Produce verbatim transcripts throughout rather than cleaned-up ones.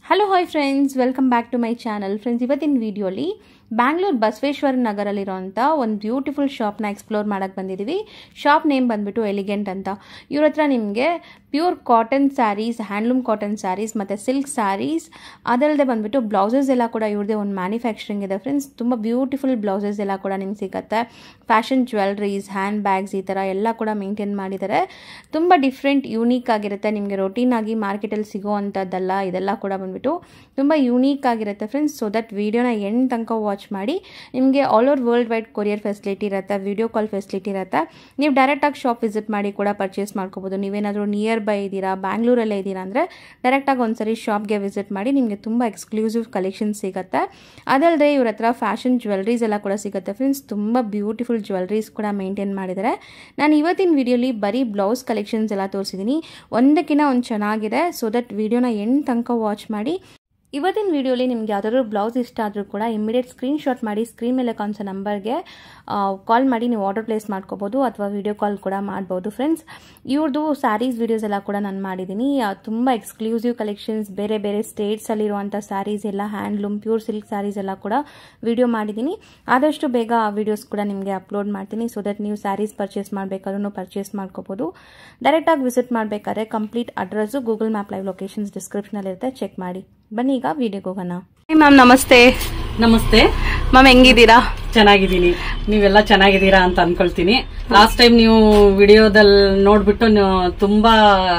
Hello, hi friends, welcome back to my channel. Friends, ಇವತ್ತಿನ ವಿಡಿಯೋಲಿ ಬ್ಯಾಂಗ್ಳೂರ್ ಬಸವೇಶ್ವರನಗರಲ್ಲಿ ಇರುವಂತ ಒಂದು ಬ್ಯೂಟಿಫುಲ್ ಶಾಪ್ ನ ಎಕ್ಸ್ಪ್ಲೋರ್ ಮಾಡಕ್ಕೆ ಬಂದಿದ್ದೀವಿ. ಶಾಪ್ ನೇಮ್ ಬಂದ್ಬಿಟ್ಟು ಎಲಿಗೆಂಟ್ ಅಂತ. ಇವರ ಹತ್ರ ನಿಮಗೆ pure cotton sarees, handloom cotton sarees ಮತ್ತೆ ಸಿಲ್ಕ್ ಸ್ಯಾರೀಸ್ ಅದಲ್ಲದೆ ಬಂದ್ಬಿಟ್ಟು ಬ್ಲೌಸಸ್ ಎಲ್ಲ ಕೂಡ ಇವ್ರದೇ ಒಂದು ಮ್ಯಾನುಫ್ಯಾಕ್ಚರಿಂಗ್ ಇದೆ ಫ್ರೆಂಡ್ಸ್. ತುಂಬ ಬ್ಯೂಟಿಫುಲ್ ಬ್ಲೌಸಸ್ ಎಲ್ಲ ಕೂಡ ನಿಮ್ಗೆ ಸಿಗುತ್ತೆ. ಫ್ಯಾಷನ್ ಜ್ಯುವೆಲ್ರೀಸ್, ಹ್ಯಾಂಡ್ ಬ್ಯಾಗ್ಸ್ ಈ ಥರ ಎಲ್ಲ ಕೂಡ ಮೇಂಟೈನ್ ಮಾಡಿದ್ದಾರೆ. ತುಂಬ ಡಿಫ್ರೆಂಟ್ ಯೂನಿಕ್ ಆಗಿರುತ್ತೆ. ನಿಮಗೆ ರೊಟೀನ್ ಆಗಿ ಮಾರ್ಕೆಟಲ್ಲಿ ಸಿಗೋ ಅಂಥದ್ದಲ್ಲ. ಇದೆಲ್ಲ ಕೂಡ ಬಂದ್ಬಿಟ್ಟು ತುಂಬ ಯೂನಿಕ್ ಆಗಿರುತ್ತೆ ಫ್ರೆಂಡ್ಸ್. ಸೊ ದಟ್ ವಿಡಿಯೋನ ಎಂಡ್ ತನಕ ವಾಚ್ ಮಾಡಿ. ನಿಮಗೆ all over world wide courier facility ಇರುತ್ತೆ, ವಿಡಿಯೋ ಕಾಲ್ ಫೆಸಿಲಿಟಿ ಇರುತ್ತೆ. ನೀವು ಡೈರೆಕ್ಟಾಗಿ ಶಾಪ್ ವಿಸಿಟ್ ಮಾಡಿ ಕೂಡ ಪರ್ಚೇಸ್ ಮಾಡ್ಕೋಬೋದು. ನೀವೇನಾದರೂ ನಿಯರ್ ಬೈ ಇದ್ದೀರಾ, ಬ್ಯಾಂಗ್ಳೂರಲ್ಲೇ ಇದ್ದೀರಾ ಅಂದರೆ ಡೈರೆಕ್ಟಾಗಿ ಒಂದ್ಸರಿ ಶಾಪ್ಗೆ ವಿಸಿಟ್ ಮಾಡಿ. ನಿಮಗೆ ತುಂಬ ಎಕ್ಸ್ಕ್ಲೂಸಿವ್ ಕಲೆಕ್ಷನ್ ಸಿಗುತ್ತೆ. ಅದಲ್ಲದೆ ಇವ್ರ ಹತ್ರ ಫ್ಯಾಷನ್ ಜ್ಯುವೆಲ್ರೀಸ್ ಎಲ್ಲ ಕೂಡ ಸಿಗುತ್ತೆ ಫ್ರೆಂಡ್ಸ್. ತುಂಬ ಬ್ಯೂಟಿಫುಲ್ ಜ್ಯುವೆಲ್ರೀಸ್ ಕೂಡ ಮೇಂಟೈನ್ ಮಾಡಿದ್ದಾರೆ. ನಾನು ಇವತ್ತಿನ ವಿಡಿಯೋಲಿ ಬರೀ ಬ್ಲೌಸ್ ಕಲೆಕ್ಷನ್ಸ್ ಎಲ್ಲ ತೋರಿಸಿದ್ದೀನಿ. ಒಂದಕ್ಕಿಂತ ಒಂದು ಚೆನ್ನಾಗಿದೆ. ಸೊ ದಟ್ ವಿಡಿಯೋನ ಎಂಡ್ ತನಕ ವಾಚ್ ಮಾಡಿ. ಇವತ್ತಿನ ವಿಡಿಯೋಲಿ ನಿಮ್ಗೆ ಯಾವ್ದಾದ್ರು ಬ್ಲೌಸ್ ಇಷ್ಟ ಆದರೂ ಕೂಡ ಇಮಿಡಿಯೇಟ್ ಸ್ಕ್ರೀನ್ ಶಾಟ್ ಮಾಡಿ ಸ್ಕ್ರೀನ್ ಮೇಲೆ ಕಾಣಿಸೋ ನಂಬರ್ಗೆ ಕಾಲ್ ಮಾಡಿ ನೀವು ಆರ್ಡರ್ ಪ್ಲೇಸ್ ಮಾಡ್ಕೋಬೋದು ಅಥವಾ ವಿಡಿಯೋ ಕಾಲ್ ಕೂಡ ಮಾಡ್ಬೋದು ಫ್ರೆಂಡ್ಸ್. ಇವ್ರದ್ದು ಸ್ಯಾರೀಸ್ ವಿಡಿಯೋಸ್ ಎಲ್ಲ ಕೂಡ ನಾನು ಮಾಡಿದ್ದೀನಿ. ತುಂಬ ಎಕ್ಸ್ಕ್ಲೂಸಿವ್ ಕಲೆಕ್ಷನ್ಸ್, ಬೇರೆ ಬೇರೆ ಸ್ಟೇಟ್ಸಲ್ಲಿರುವಂಥ ಸ್ಯಾರೀಸ್ ಎಲ್ಲ, ಹ್ಯಾಂಡ್ಲೂಮ್ ಪ್ಯೂರ್ ಸಿಲ್ಕ್ ಸ್ಯಾರೀಸ್ ಎಲ್ಲ ಕೂಡ ವಿಡಿಯೋ ಮಾಡಿದ್ದೀನಿ. ಆದಷ್ಟು ಬೇಗ ಆ ವಿಡಿಯೋಸ್ ಕೂಡ ನಿಮಗೆ ಅಪ್ಲೋಡ್ ಮಾಡ್ತೀನಿ. ಸೊ ದಟ್ ನೀವು ಸ್ಯಾರೀಸ್ ಪರ್ಚೇಸ್ ಮಾಡಬೇಕಾದ್ರೂ ಪರ್ಚೇಸ್ ಮಾಡ್ಕೋಬೋದು. ಡೈರೆಕ್ಟಾಗಿ ವಿಸಿಟ್ ಮಾಡಬೇಕಾದ್ರೆ complete address Google map live locations ಡಿಸ್ಕ್ರಿಪ್ಷನಲ್ಲಿ ಇರುತ್ತೆ, ಚೆಕ್ ಮಾಡಿ. ಬನ್ನಿ ಈಗ ವಿಡಿಯೋಗೆ ಹೋಗೋಣ. ಮ್ಯಾಮ್ ನಮಸ್ತೆ. ನಮಸ್ತೆ ಮ್ಯಾಮ್, ಹೆಂಗಿದ್ದೀರಾ? ಚೆನ್ನಾಗಿದ್ದೀನಿ. ನೀವೆಲ್ಲ ಚೆನ್ನಾಗಿದ್ದೀರಾ ಅಂತ ಅನ್ಕೊಳ್ತೀನಿ. ಲಾಸ್ಟ್ ಟೈಮ್ ನೀವು ವಿಡಿಯೋದಲ್ಲಿ ನೋಡ್ಬಿಟ್ಟು ತುಂಬಾ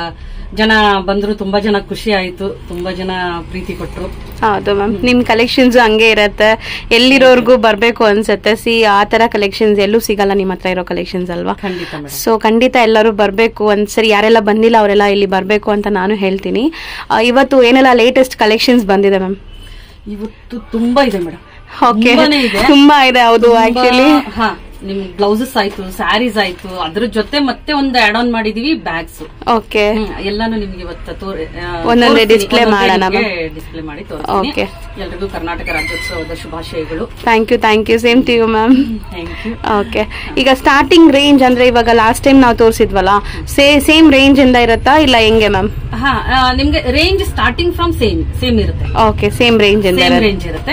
ಜನ ಬಂದ್ರು, ತುಂಬಾ ಜನ ಖುಷಿ ಆಯ್ತು, ತುಂಬಾ ಜನ ಪ್ರೀತಿ ಕೊಟ್ರು. ಹೌದು ಮ್ಯಾಮ್, ನಿಮ್ ಕಲೆಕ್ಷನ್ಸ್ ಹಂಗೆ ಇರತ್ತೆ, ಎಲ್ಲಿರೋರ್ಗು ಬರ್ಬೇಕು ಅನ್ಸತ್ತೆ. ಸಿ ಆ ತರ ಕಲೆಕ್ಷನ್ಸ್ ಎಲ್ಲೂ ಸಿಗಲ್ಲ ನಿಮ್ಮ ಹತ್ರ ಇರೋ ಕಲೆಕ್ಷನ್ಸ್ ಅಲ್ವಾ? ಖಂಡಿತ. ಸೊ ಖಂಡಿತ ಎಲ್ಲರೂ ಬರ್ಬೇಕು. ಒಂದ್ಸರಿ ಯಾರೆಲ್ಲ ಬಂದಿಲ್ಲ ಅವರೆಲ್ಲ ಇಲ್ಲಿ ಬರ್ಬೇಕು ಅಂತ ನಾನು ಹೇಳ್ತೀನಿ. ಇವತ್ತು ಏನೆಲ್ಲ ಲೇಟೆಸ್ಟ್ ಕಲೆಕ್ಷನ್ಸ್ ಬಂದಿದೆ ಮ್ಯಾಮ್? ಇವತ್ತು ತುಂಬಾ ಇದೆ ಮೇಡಮ್. ಓಕೆ, ತುಂಬಾ ಇದೆ. ಹೌದು, ಆಕ್ಚುಲಿ ನಿಮ್ ಬ್ಲೌಸಸ್ ಆಯ್ತು, ಸ್ಯಾರೀಸ್ ಆಯ್ತು, ಅದ್ರ ಜೊತೆ ಮತ್ತೆ ಒಂದು ಆಡ್ ಆನ್ ಮಾಡಿದೀವಿ ಬ್ಯಾಗ್ಸ್. ಓಕೆ, ಎಲ್ಲಾನು ನಿಮ್ಗೆ ಇವತ್ತು ಒಂದೊಂದೇ ಡಿಸ್ಪ್ಲೇ ಮಾಡೋಣ. ಡಿಸ್ಪ್ಲೇ ಮಾಡಿ ತೋರಿಸ್ತೀನಿ. ಎಲ್ರಿಗೂ ಕರ್ನಾಟಕ ರಾಜ್ಯೋತ್ಸವದ ಶುಭಾಶಯಗಳು. Thank you thank you same to you ma'am. Thank you. Okay, ಈಗ ಸ್ಟಾರ್ಟಿಂಗ್ ರೇಂಜ್ ಅಂದ್ರೆ ಇವಾಗ ಲಾಸ್ಟ್ ಟೈಮ್ ನಾವು ತೋರಿಸಿದ್ವಲ್ಲ, ಸೇಮ್ ರೇಂಜ್ ಇಂದ ಇರುತ್ತಾ ಇಲ್ಲ ಹೆಂಗೆ ಮ್ಯಾಮ್? ಹಾ, ನಿಮ್ಗೆ range starting from same same ಇರುತ್ತೆ. ಓಕೆ, ಸೇಮ್ ರೇಂಜ್ ಇಂದ ರೇಂಜ್ ಇರುತ್ತೆ.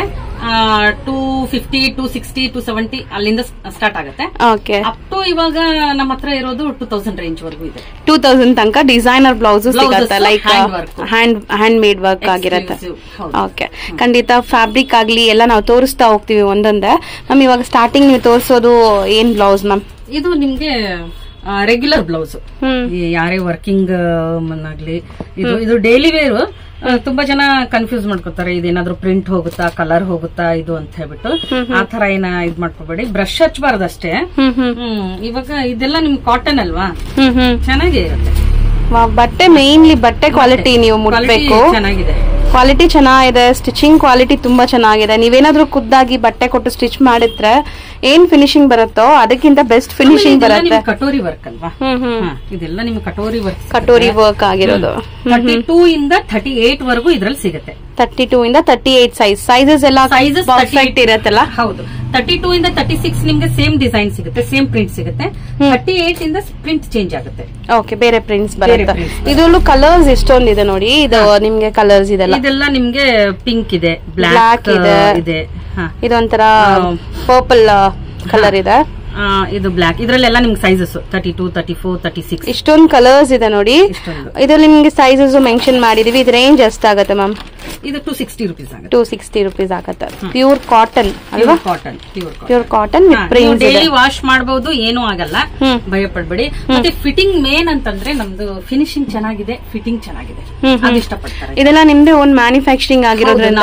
Two fifty two sixty two seventy ಅಲ್ಲಿಂದ ಸ್ಟಾರ್ಟ್ ಆಗುತ್ತೆ. ಓಕೆ, ಅಪ್ ಟು ಇವಾಗ ನಮ್ಮ ಹತ್ರ ಇರೋದು ಟೂ ತೌಸಂಡ್ ರೇಂಜ್ ವರೆಗೂ ಇದೆ. ಟೂ ತೌಸಂಡ್ ತನಕ ಡಿಸೈನರ್ ಬ್ಲೌಸಸ್ ಸಿಗುತ್ತೆ, like hand hand made work ಆಗಿರುತ್ತೆ. ಓಕೆ, ಖಂಡಿತ ಫ್ಯಾಬ್ರಿಕ್ ಆಗ್ಲಿ ಎಲ್ಲ ನಾವು ತೋರಿಸ್ತಾ ಹೋಗ್ತೀವಿ ಒಂದೊಂದೇ. ಮ್ಯಾಮ್, ಇವಾಗ ಸ್ಟಾರ್ಟಿಂಗ್ ನೀವು ತೋರಿಸೋದು ಏನ್ ಬ್ಲೌಸ್ ಮ್ಯಾಮ್? ಇದು ನಿಮ್ಗೆ ರೆಗ್ಯುಲರ್ ಬ್ಲೌಸ್. ಯಾರೇ ವರ್ಕಿಂಗ್ ಆಗ್ಲಿ, ಇದು ಇದು ಡೈಲಿ ವೇರ್. ತುಂಬಾ ಜನ ಕನ್ಫ್ಯೂಸ್ ಮಾಡ್ಕೋತಾರೆ, ಇದೇನಾದ್ರೂ ಪ್ರಿಂಟ್ ಹೋಗುತ್ತಾ, ಕಲರ್ ಹೋಗುತ್ತಾ ಇದು ಅಂತ ಹೇಳ್ಬಿಟ್ಟು. ಆ ತರ ಏನ ಇದ್ ಮಾಡ್ಕೋಬೇಡಿ, ಬ್ರಷ್ ಹಚ್ಬಾರ್ದಷ್ಟೇ. ಹ್ಮ್ ಇವಾಗ ಇದೆಲ್ಲ ನಿಮ್ ಕಾಟನ್ ಅಲ್ವಾ, ಚೆನ್ನಾಗೇ ಇರುತ್ತೆ. ಬಟ್ಟೆ ಮೇನ್ಲಿ ಬಟ್ಟೆ ಕ್ವಾಲಿಟಿ ನೀವು ಮುಟ್ಬೇಕು. ಚೆನ್ನಾಗಿದೆ, ಕ್ವಾಲಿಟಿ ಚೆನ್ನಾಗಿದೆ. ಸ್ಟಿಚಿಂಗ್ ಕ್ವಾಲಿಟಿ ತುಂಬಾ ಚೆನ್ನಾಗಿದೆ. ನೀವೇನಾದ್ರೂ ಖುದ್ದಾಗಿ ಬಟ್ಟೆ ಕೊಟ್ಟು ಸ್ಟಿಚ್ ಮಾಡಿದ್ರೆ ಏನ್ ಫಿನಿಶಿಂಗ್ ಬರುತ್ತೋ ಅದಕ್ಕಿಂತ ಬೆಸ್ಟ್ ಫಿನಿಶಿಂಗ್ ಬರುತ್ತೆ. ಕಟೋರಿ ವರ್ಕ್ ಅಲ್ವಾ, ಇದೆಲ್ಲ ನಿಮ್ಗೆ ಕಟೋರಿ ವರ್ಕ್ ಕಟೋರಿ ವರ್ಕ್ ಆಗಿರೋದು. ಥರ್ಟಿ ಟೂ ಇಂದ ಥರ್ಟಿ ಏಟ್ ವರೆಗೂ ಇದ್ರಲ್ಲಿ ಸಿಗುತ್ತೆ. ತರ್ಟಿ ಟೂ ಇಂದ ತರ್ಟಿ ಏಟ್ ಸೈಜ್ ಸೈಜಸ್ ಎಲ್ಲ ಸೈಜಸ್ ಪರ್ಫೆಕ್ಟ್ ಇರತ್ತಲ್ಲ? ಹೌದು. ತರ್ಟಿ ಟೂ ಇಂದ ತರ್ಟಿ ಸಿಕ್ಸ್ ನಿಮ್ಗೆ ಸೇಮ್ ಡಿಸೈನ್ ಸಿಗುತ್ತೆ, ಸೇಮ್ ಪ್ರಿಂಟ್ ಸಿಗುತ್ತೆ. ತರ್ಟಿ ಏಟ್ ಇಂದ ಪ್ರಿಂಟ್ ಚೇಂಜ್ ಆಗುತ್ತೆ. ಓಕೆ, ಬೇರೆ ಪ್ರಿಂಟ್ಸ್ ಬರುತ್ತೆ. ಇದರಲ್ಲೂ ಕಲರ್ಸ್ ಎಷ್ಟೊಂದಿದೆ ನೋಡಿ. ಇದು ನಿಮ್ಗೆ ಕಲರ್ಸ್ ಇದೆಲ್ಲ ಇದೆಲ್ಲ ನಿಮ್ಗೆ ಪಿಂಕ್ ಇದೆ, ಬ್ಲಾಕ್ ಇದೆ, ಇದೊಂಥರ ಪರ್ಪಲ್ ಕಲರ್ ಇದೆ, ಇದು ಬ್ಲಾಕ್. ಇದ್ರಲ್ಲೆಲ್ಲ ನಿಮ್ಗೆ sizes thirty two thirty four thirty six ಇಷ್ಟೊಂದು ಕಲರ್ಸ್ ಇದೆ ನೋಡಿ. ಇದ್ರಲ್ಲಿ ನಿಮ್ಗೆ ಸೈಜಸ್ ಮೆನ್ಷನ್ ಮಾಡಿದೀವಿ. ಇದು ರೇಂಜ್ ಎಷ್ಟಾಗುತ್ತೆ ಮ್ಯಾಮ್? ಇದು ಟೂ ಸಿಕ್ಸ್ಟಿ ರುಪೀಸ್ ಆಗುತ್ತೆ. ಟೂ ಸಿಕ್ಸ್ಟಿ ರುಪೀಸ್ ಆಗುತ್ತೆ. ಪ್ಯೂರ್ ಕಾಟನ್ ಅಲ್ವಾ? Cotton, pure cotton with prints. Daily wash ಮಾಡಬಹುದು, ಏನೂ ಆಗಲ್ಲ, ಭಯ ಪಡ್ಬೇಡಿ. ಮತ್ತೆ ಫಿಟ್ಟಿಂಗ್ ಮೇನ್ ಅಂತಂದ್ರೆ ನಮ್ದು ಫಿನಿಶಿಂಗ್ ಚೆನ್ನಾಗಿದೆ, ಫಿಟ್ಟಿಂಗ್ ಚೆನ್ನಾಗಿದೆ, ಅದು ಇಷ್ಟಪಡ್ತಾರೆ. ಇದೆಲ್ಲ ನಿಮ್ದೇ ಓನ್ ಮ್ಯಾನುಫ್ಯಾಕ್ಚರಿಂಗ್ ಆಗಿರೋದ್ರಿಂದ,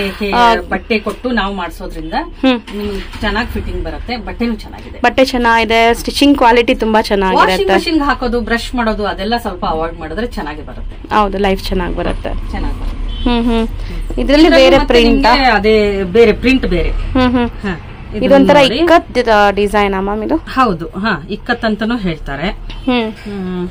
ಬಟ್ಟೆ ಕೊಟ್ಟು ನಾವು ಮಾಡಿಸೋದ್ರಿಂದ ಚೆನ್ನಾಗಿ ಫಿಟ್ಟಿಂಗ್ ಬರುತ್ತೆ. ಬಟ್ಟೆನೂ ಚೆನ್ನಾಗಿದೆ, ಬಟ್ಟೆ ಚೆನ್ನಾಗಿದೆ, ಸ್ಟಿಚಿಂಗ್ ಕ್ವಾಲಿಟಿ ತುಂಬಾ ಚೆನ್ನಾಗಿರುತ್ತೆ. ವಾಷಿಂಗ್ ಹಾಕೋದು, ಬ್ರಷ್ ಮಾಡೋದು ಅದೆಲ್ಲ ಸ್ವಲ್ಪ ಅವಾಯ್ಡ್ ಮಾಡಿದ್ರೆ ಚೆನ್ನಾಗಿ ಬರುತ್ತೆ. ಹೌದು, ಲೈಫ್ ಚೆನ್ನಾಗಿ ಬರುತ್ತೆ. ಚೆನ್ನಾಗಿ ಬರುತ್ತೆ. ಹ್ಮ್ ಹ್ಮ್ ಇದ್ರಲ್ಲಿ ಬೇರೆ ಪ್ರಿಂಟ್, ಅದೇ ಬೇರೆ ಪ್ರಿಂಟ್ ಬೇರೆ. ಹ್ಮ್ ಹ್ಮ್ ಇದೊಂಥರ ಇಕ್ಕತ್ ಡಿಸೈನ್ ಮ್ಯಾಮ್ ಇದು? ಹೌದು, ಹಾ, ಇಕ್ಕತ್ ಅಂತಾನು ಹೇಳ್ತಾರೆ. ಹ್ಮ್ ಹ್ಮ್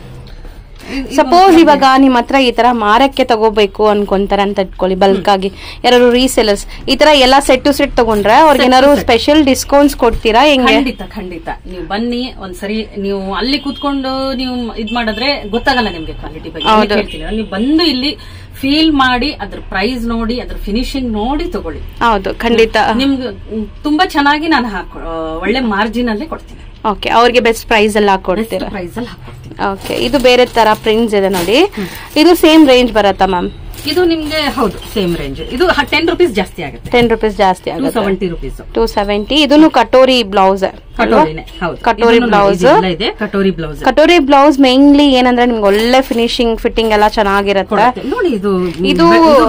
ಸಪೋಸ್ ಇವಾಗ ನಿಮ್ ಹತ್ರ ಈ ತರ ಮಾರಕ್ಕೆ ತಗೋಬೇಕು ಅನ್ಕೊಂತಾರೆ ಅಂತ ಇಟ್ಕೊಳ್ಳಿ, ಬಲ್ಕ್ ಆಗಿ ಯಾರು ರೀಸೆಲರ್ಸ್ ಈ ತರ ಎಲ್ಲಾ ಸೆಟ್ ಟು ಸೆಟ್ ತಗೊಂಡ್ರೆ ಅವ್ರಿಗೆ ಏನಾದ್ರು ಸ್ಪೆಷಲ್ ಡಿಸ್ಕೌಂಟ್ಸ್ ಕೊಡ್ತೀರಾ ಹೆಂಗೆ? ಖಂಡಿತ ಖಂಡಿತ. ನೀವು ಬನ್ನಿ ಒಂದ್ಸರಿ, ನೀವು ಅಲ್ಲಿ ಕೂತ್ಕೊಂಡು ನೀವು ಇದ್ ಮಾಡಿದ್ರೆ ಗೊತ್ತಾಗಲ್ಲ ನಿಮ್ಗೆ ಕ್ವಾಲಿಟಿ ಬಗ್ಗೆ. ನೀವು ಬಂದು ಇಲ್ಲಿ ಫೀಲ್ ಮಾಡಿ ಅದ್ರ ಪ್ರೈಸ್ ನೋಡಿ ಅದ್ರ ಫಿನಿಶಿಂಗ್ ನೋಡಿ ತಗೊಳ್ಳಿ. ಹೌದು, ಖಂಡಿತ ನಿಮ್ಗೆ ತುಂಬಾ ಚೆನ್ನಾಗಿ ನಾನು ಹಾಕೊ ಒಳ್ಳೆ ಮಾರ್ಜಿನ್ ಅಲ್ಲೇ ಕೊಡ್ತೀನಿ. ಓಕೆ, ಅವ್ರಿಗೆ ಬೆಸ್ಟ್ ಪ್ರೈಸ್ ಅಲ್ಲಿ ಹಾಕೊಡ್ತೀರಾ? ಪ್ರೈಸ್ ಅಲ್ಲಿ ಹಾಕೊಡ್ತೀನಿ. ಓಕೆ, ಇದು ಬೇರೆ ತರ ಪ್ರಿಂಟ್ಸ್ ಇದೆ ನೋಡಿ. ಇದು ಸೇಮ್ ರೇಂಜ್ ಬರುತ್ತಾ ಮ್ಯಾಮ್? ಇದು ನಿಮ್ಗೆ ಹೌದು ಸೇಮ್ ರೇಂಜ್. ಇದು ಟೆನ್ ರುಪೀಸ್ ಜಾಸ್ತಿ ಆಗುತ್ತೆ. ಟೆನ್ ರುಪೀಸ್ ಜಾಸ್ತಿ ಆಗುತ್ತೆ. Seventy rupees two seventy. ಇದನ್ನು ಕಟೋರಿ ಬ್ಲೌಸ್. ಕಟೋರಿ ಬ್ಲೌಸ್ ಇದೆ. Katori blouse katori blouse mainly ಏನಂದ್ರೆ ನಿಮ್ಗೆ ಒಳ್ಳೆ ಫಿನಿಶಿಂಗ್ ಫಿಟ್ಟಿಂಗ್ ಎಲ್ಲ ಚೆನ್ನಾಗಿರುತ್ತೆ ನೋಡಿ. ಇದು ಇದು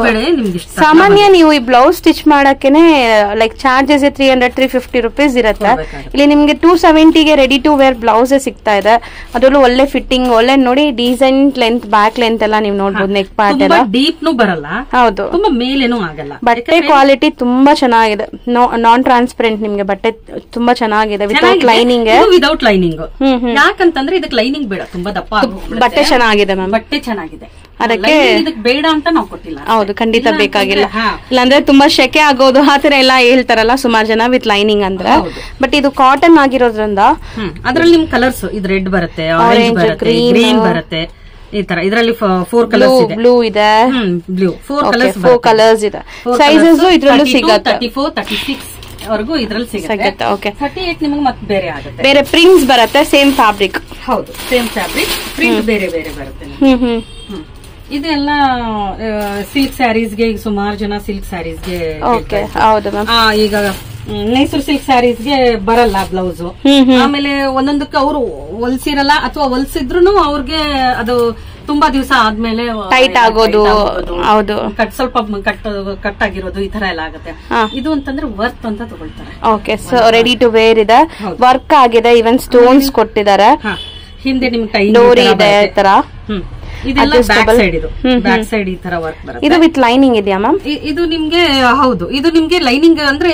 ಸಾಮಾನ್ಯ ನೀವು ಈ ಬ್ಲೌಸ್ ಸ್ಟಿಚ್ ಮಾಡಕ್ಕೇನೆ like charges three hundred three fifty rupees ಇರುತ್ತೆ. ಇಲ್ಲಿ ನಿಮ್ಗೆ ಟೂ ಸೆವೆಂಟಿಗೆ ರೆಡಿ ಟು ವೇರ್ ಬ್ಲೌಸ್ ಸಿಗ್ತಾ ಇದೆ. ಅದರಲ್ಲೂ ಒಳ್ಳೆ ಫಿಟ್ಟಿಂಗ್, ಒಳ್ಳೆ ನೋಡಿ ಡಿಸೈನ್ ಲೆಂತ್, ಬ್ಯಾಕ್ ಲೆಂತ್ ಎಲ್ಲ ನೀವು ನೋಡ್ಬೋದು. ನೆಕ್ ಪಾರ್ಟ್ ಎಲ್ಲ ಡೀಪ್ ಬರಲ್ಲ. ಹೌದು, ತುಂಬಾ ಮೇಲೇನೂ ಆಗಲ್ಲ. ಬಟ್ಟೆ ಕ್ವಾಲಿಟಿ ತುಂಬಾ ಚೆನ್ನಾಗಿದೆ. ನಾನ್ ಟ್ರಾನ್ಸ್ಪರೆಂಟ್ ನಿಮ್ಗೆ ಬಟ್ಟೆ ತುಂಬಾ ಚೆನ್ನಾಗಿದೆ. Without lining. ವಿತೌಟ್ ಲೈನಿಂಗ್ ಯಾಕಂತಂದ್ರೆ ಇದಕ್ಕೆ ಲೈನಿಂಗ್ ಬೇಡ. ತುಂಬಾ ದಪ್ಪ ಬಟ್ಟೆ ಚೆನ್ನಾಗಿದೆ ಮ್ಯಾಮ್. ಬಟ್ಟೆ ಚೆನ್ನಾಗಿದೆ, ಅದಕ್ಕೆ ಬೇಡ ಅಂತ ನಾವು ಕೊಟ್ಟಿಲ್ಲ. ಹೌದು, ಖಂಡಿತ ಬೇಕಾಗಿಲ್ಲ. ಇಲ್ಲಾಂದ್ರೆ ತುಂಬಾ ಶೆಕೆ ಆಗೋದು ಆತರ ಎಲ್ಲ ಹೇಳ್ತಾರಲ್ಲ ಸುಮಾರು ಜನ ವಿತ್ ಲೈನಿಂಗ್ ಅಂದ್ರೆ. ಬಟ್ ಇದು ಕಾಟನ್ ಆಗಿರೋದ್ರಿಂದ ಅದ್ರಲ್ಲಿ ನಿಮ್ ಕಲರ್ಸ್ ಇದು ರೆಡ್ ಬರುತ್ತೆ, ಆರೆಂಜ್ ಬರುತ್ತೆ, ಗ್ರೀನ್ ಬರುತ್ತೆ. ಈ ತರ ಇದರಲ್ಲಿ ಫೋರ್ ಕಲರ್ಸ್ ಇದೆ. ಬ್ಲೂ ಇದೆ, blue four colours four colours ಇದೆ. ಸೈಜಸ್ ಇದ್ರಲ್ಲೂ ಸಿಗುತ್ತೆ. ತರ್ಟಿ ಫೋರ್ ತರ್ಟಿ ಸಿಕ್ಸ್ ವರೆಗೂ ಇದ್ರಲ್ಲಿ ಸಿಗುತ್ತೆ. ಓಕೆ, ತರ್ಟಿ ಏಟ್ ನಿಮಗೆ ಮತ್ತೆ ಬೇರೆ ಆಗುತ್ತೆ. ಬೇರೆ ಪ್ರಿಂಟ್ಸ್ ಬರುತ್ತೆ, ಸೇಮ್ ಫ್ಯಾಬ್ರಿಕ್. ಹೌದು, ಸೇಮ್ ಫ್ಯಾಬ್ರಿಕ್, ಪ್ರಿಂಟ್ ಬೇರೆ ಬೇರೆ ಬರುತ್ತೆ. ಹ್ಮ್ ಹ್ಮ್ ಇದೆಲ್ಲ ಸಿಲ್ಕ್ ಸ್ಯಾರೀಸ್ಗೆ ಈಗ ಸುಮಾರು ಜನ ಸಿಲ್ಕ್ ಸ್ಯಾರೀಸ್ಗೆ. ಓಕೆ, ಹೌದು ಮ್ಯಾಮ್. ಈಗ ಮೈಸೂರು ಸಿಲ್ಕ್ ಸ್ಯಾರೀಸ್ಗೆ ಬರಲ್ಲ ಬ್ಲೌಸ್. ಆಮೇಲೆ ಒಂದೊಂದಕ್ಕೆ ಅವರು ಹೊಲ್ಸಿರಲ್ಲ ಅಥವಾ ಹೊಲ್ಸಿದ್ರು ಅವ್ರಿಗೆ ಅದು ತುಂಬಾ ದಿವಸ ಆದ್ಮೇಲೆ ಟೈಟ್ ಆಗೋದು. ಹೌದು, ಕಟ್ ಸ್ವಲ್ಪ ಕಟ್ ಕಟ್ ಆಗಿರೋದು ಈ ತರ ಎಲ್ಲ ಆಗುತ್ತೆ. ಇದು ಅಂತಂದ್ರೆ ವರ್ಕ್ ಅಂತ ತಗೊಳ್ತಾರೆ. Okay, so ready to wear ಇದೆ, ವರ್ಕ್ ಆಗಿದೆ, ಇವನ್ ಸ್ಟೋನ್ಸ್ ಕೊಟ್ಟಿದ್ದಾರೆ. ಹಿಂದೆ ನಿಮ್ಗೆ ಟೈ ಡೋರಿ ಇದೆ ತರ. ಇದೆಲ್ಲ ಬ್ಯಾಕ್ ಸೈಡ್. ಇದು ಬ್ಯಾಕ್ ಸೈಡ್ ಈ ತರ ವರ್ಕ್ ಬರುತ್ತೆ. ಇದು ವಿತ್ ಲೈನಿಂಗ್ ಇದೆಯಾ ಮ್ಯಾಮ್? ಇದು ನಿಮ್ಗೆ ಹೌದು, ಇದು ನಿಮ್ಗೆ ಲೈನಿಂಗ್ ಅಂದ್ರೆ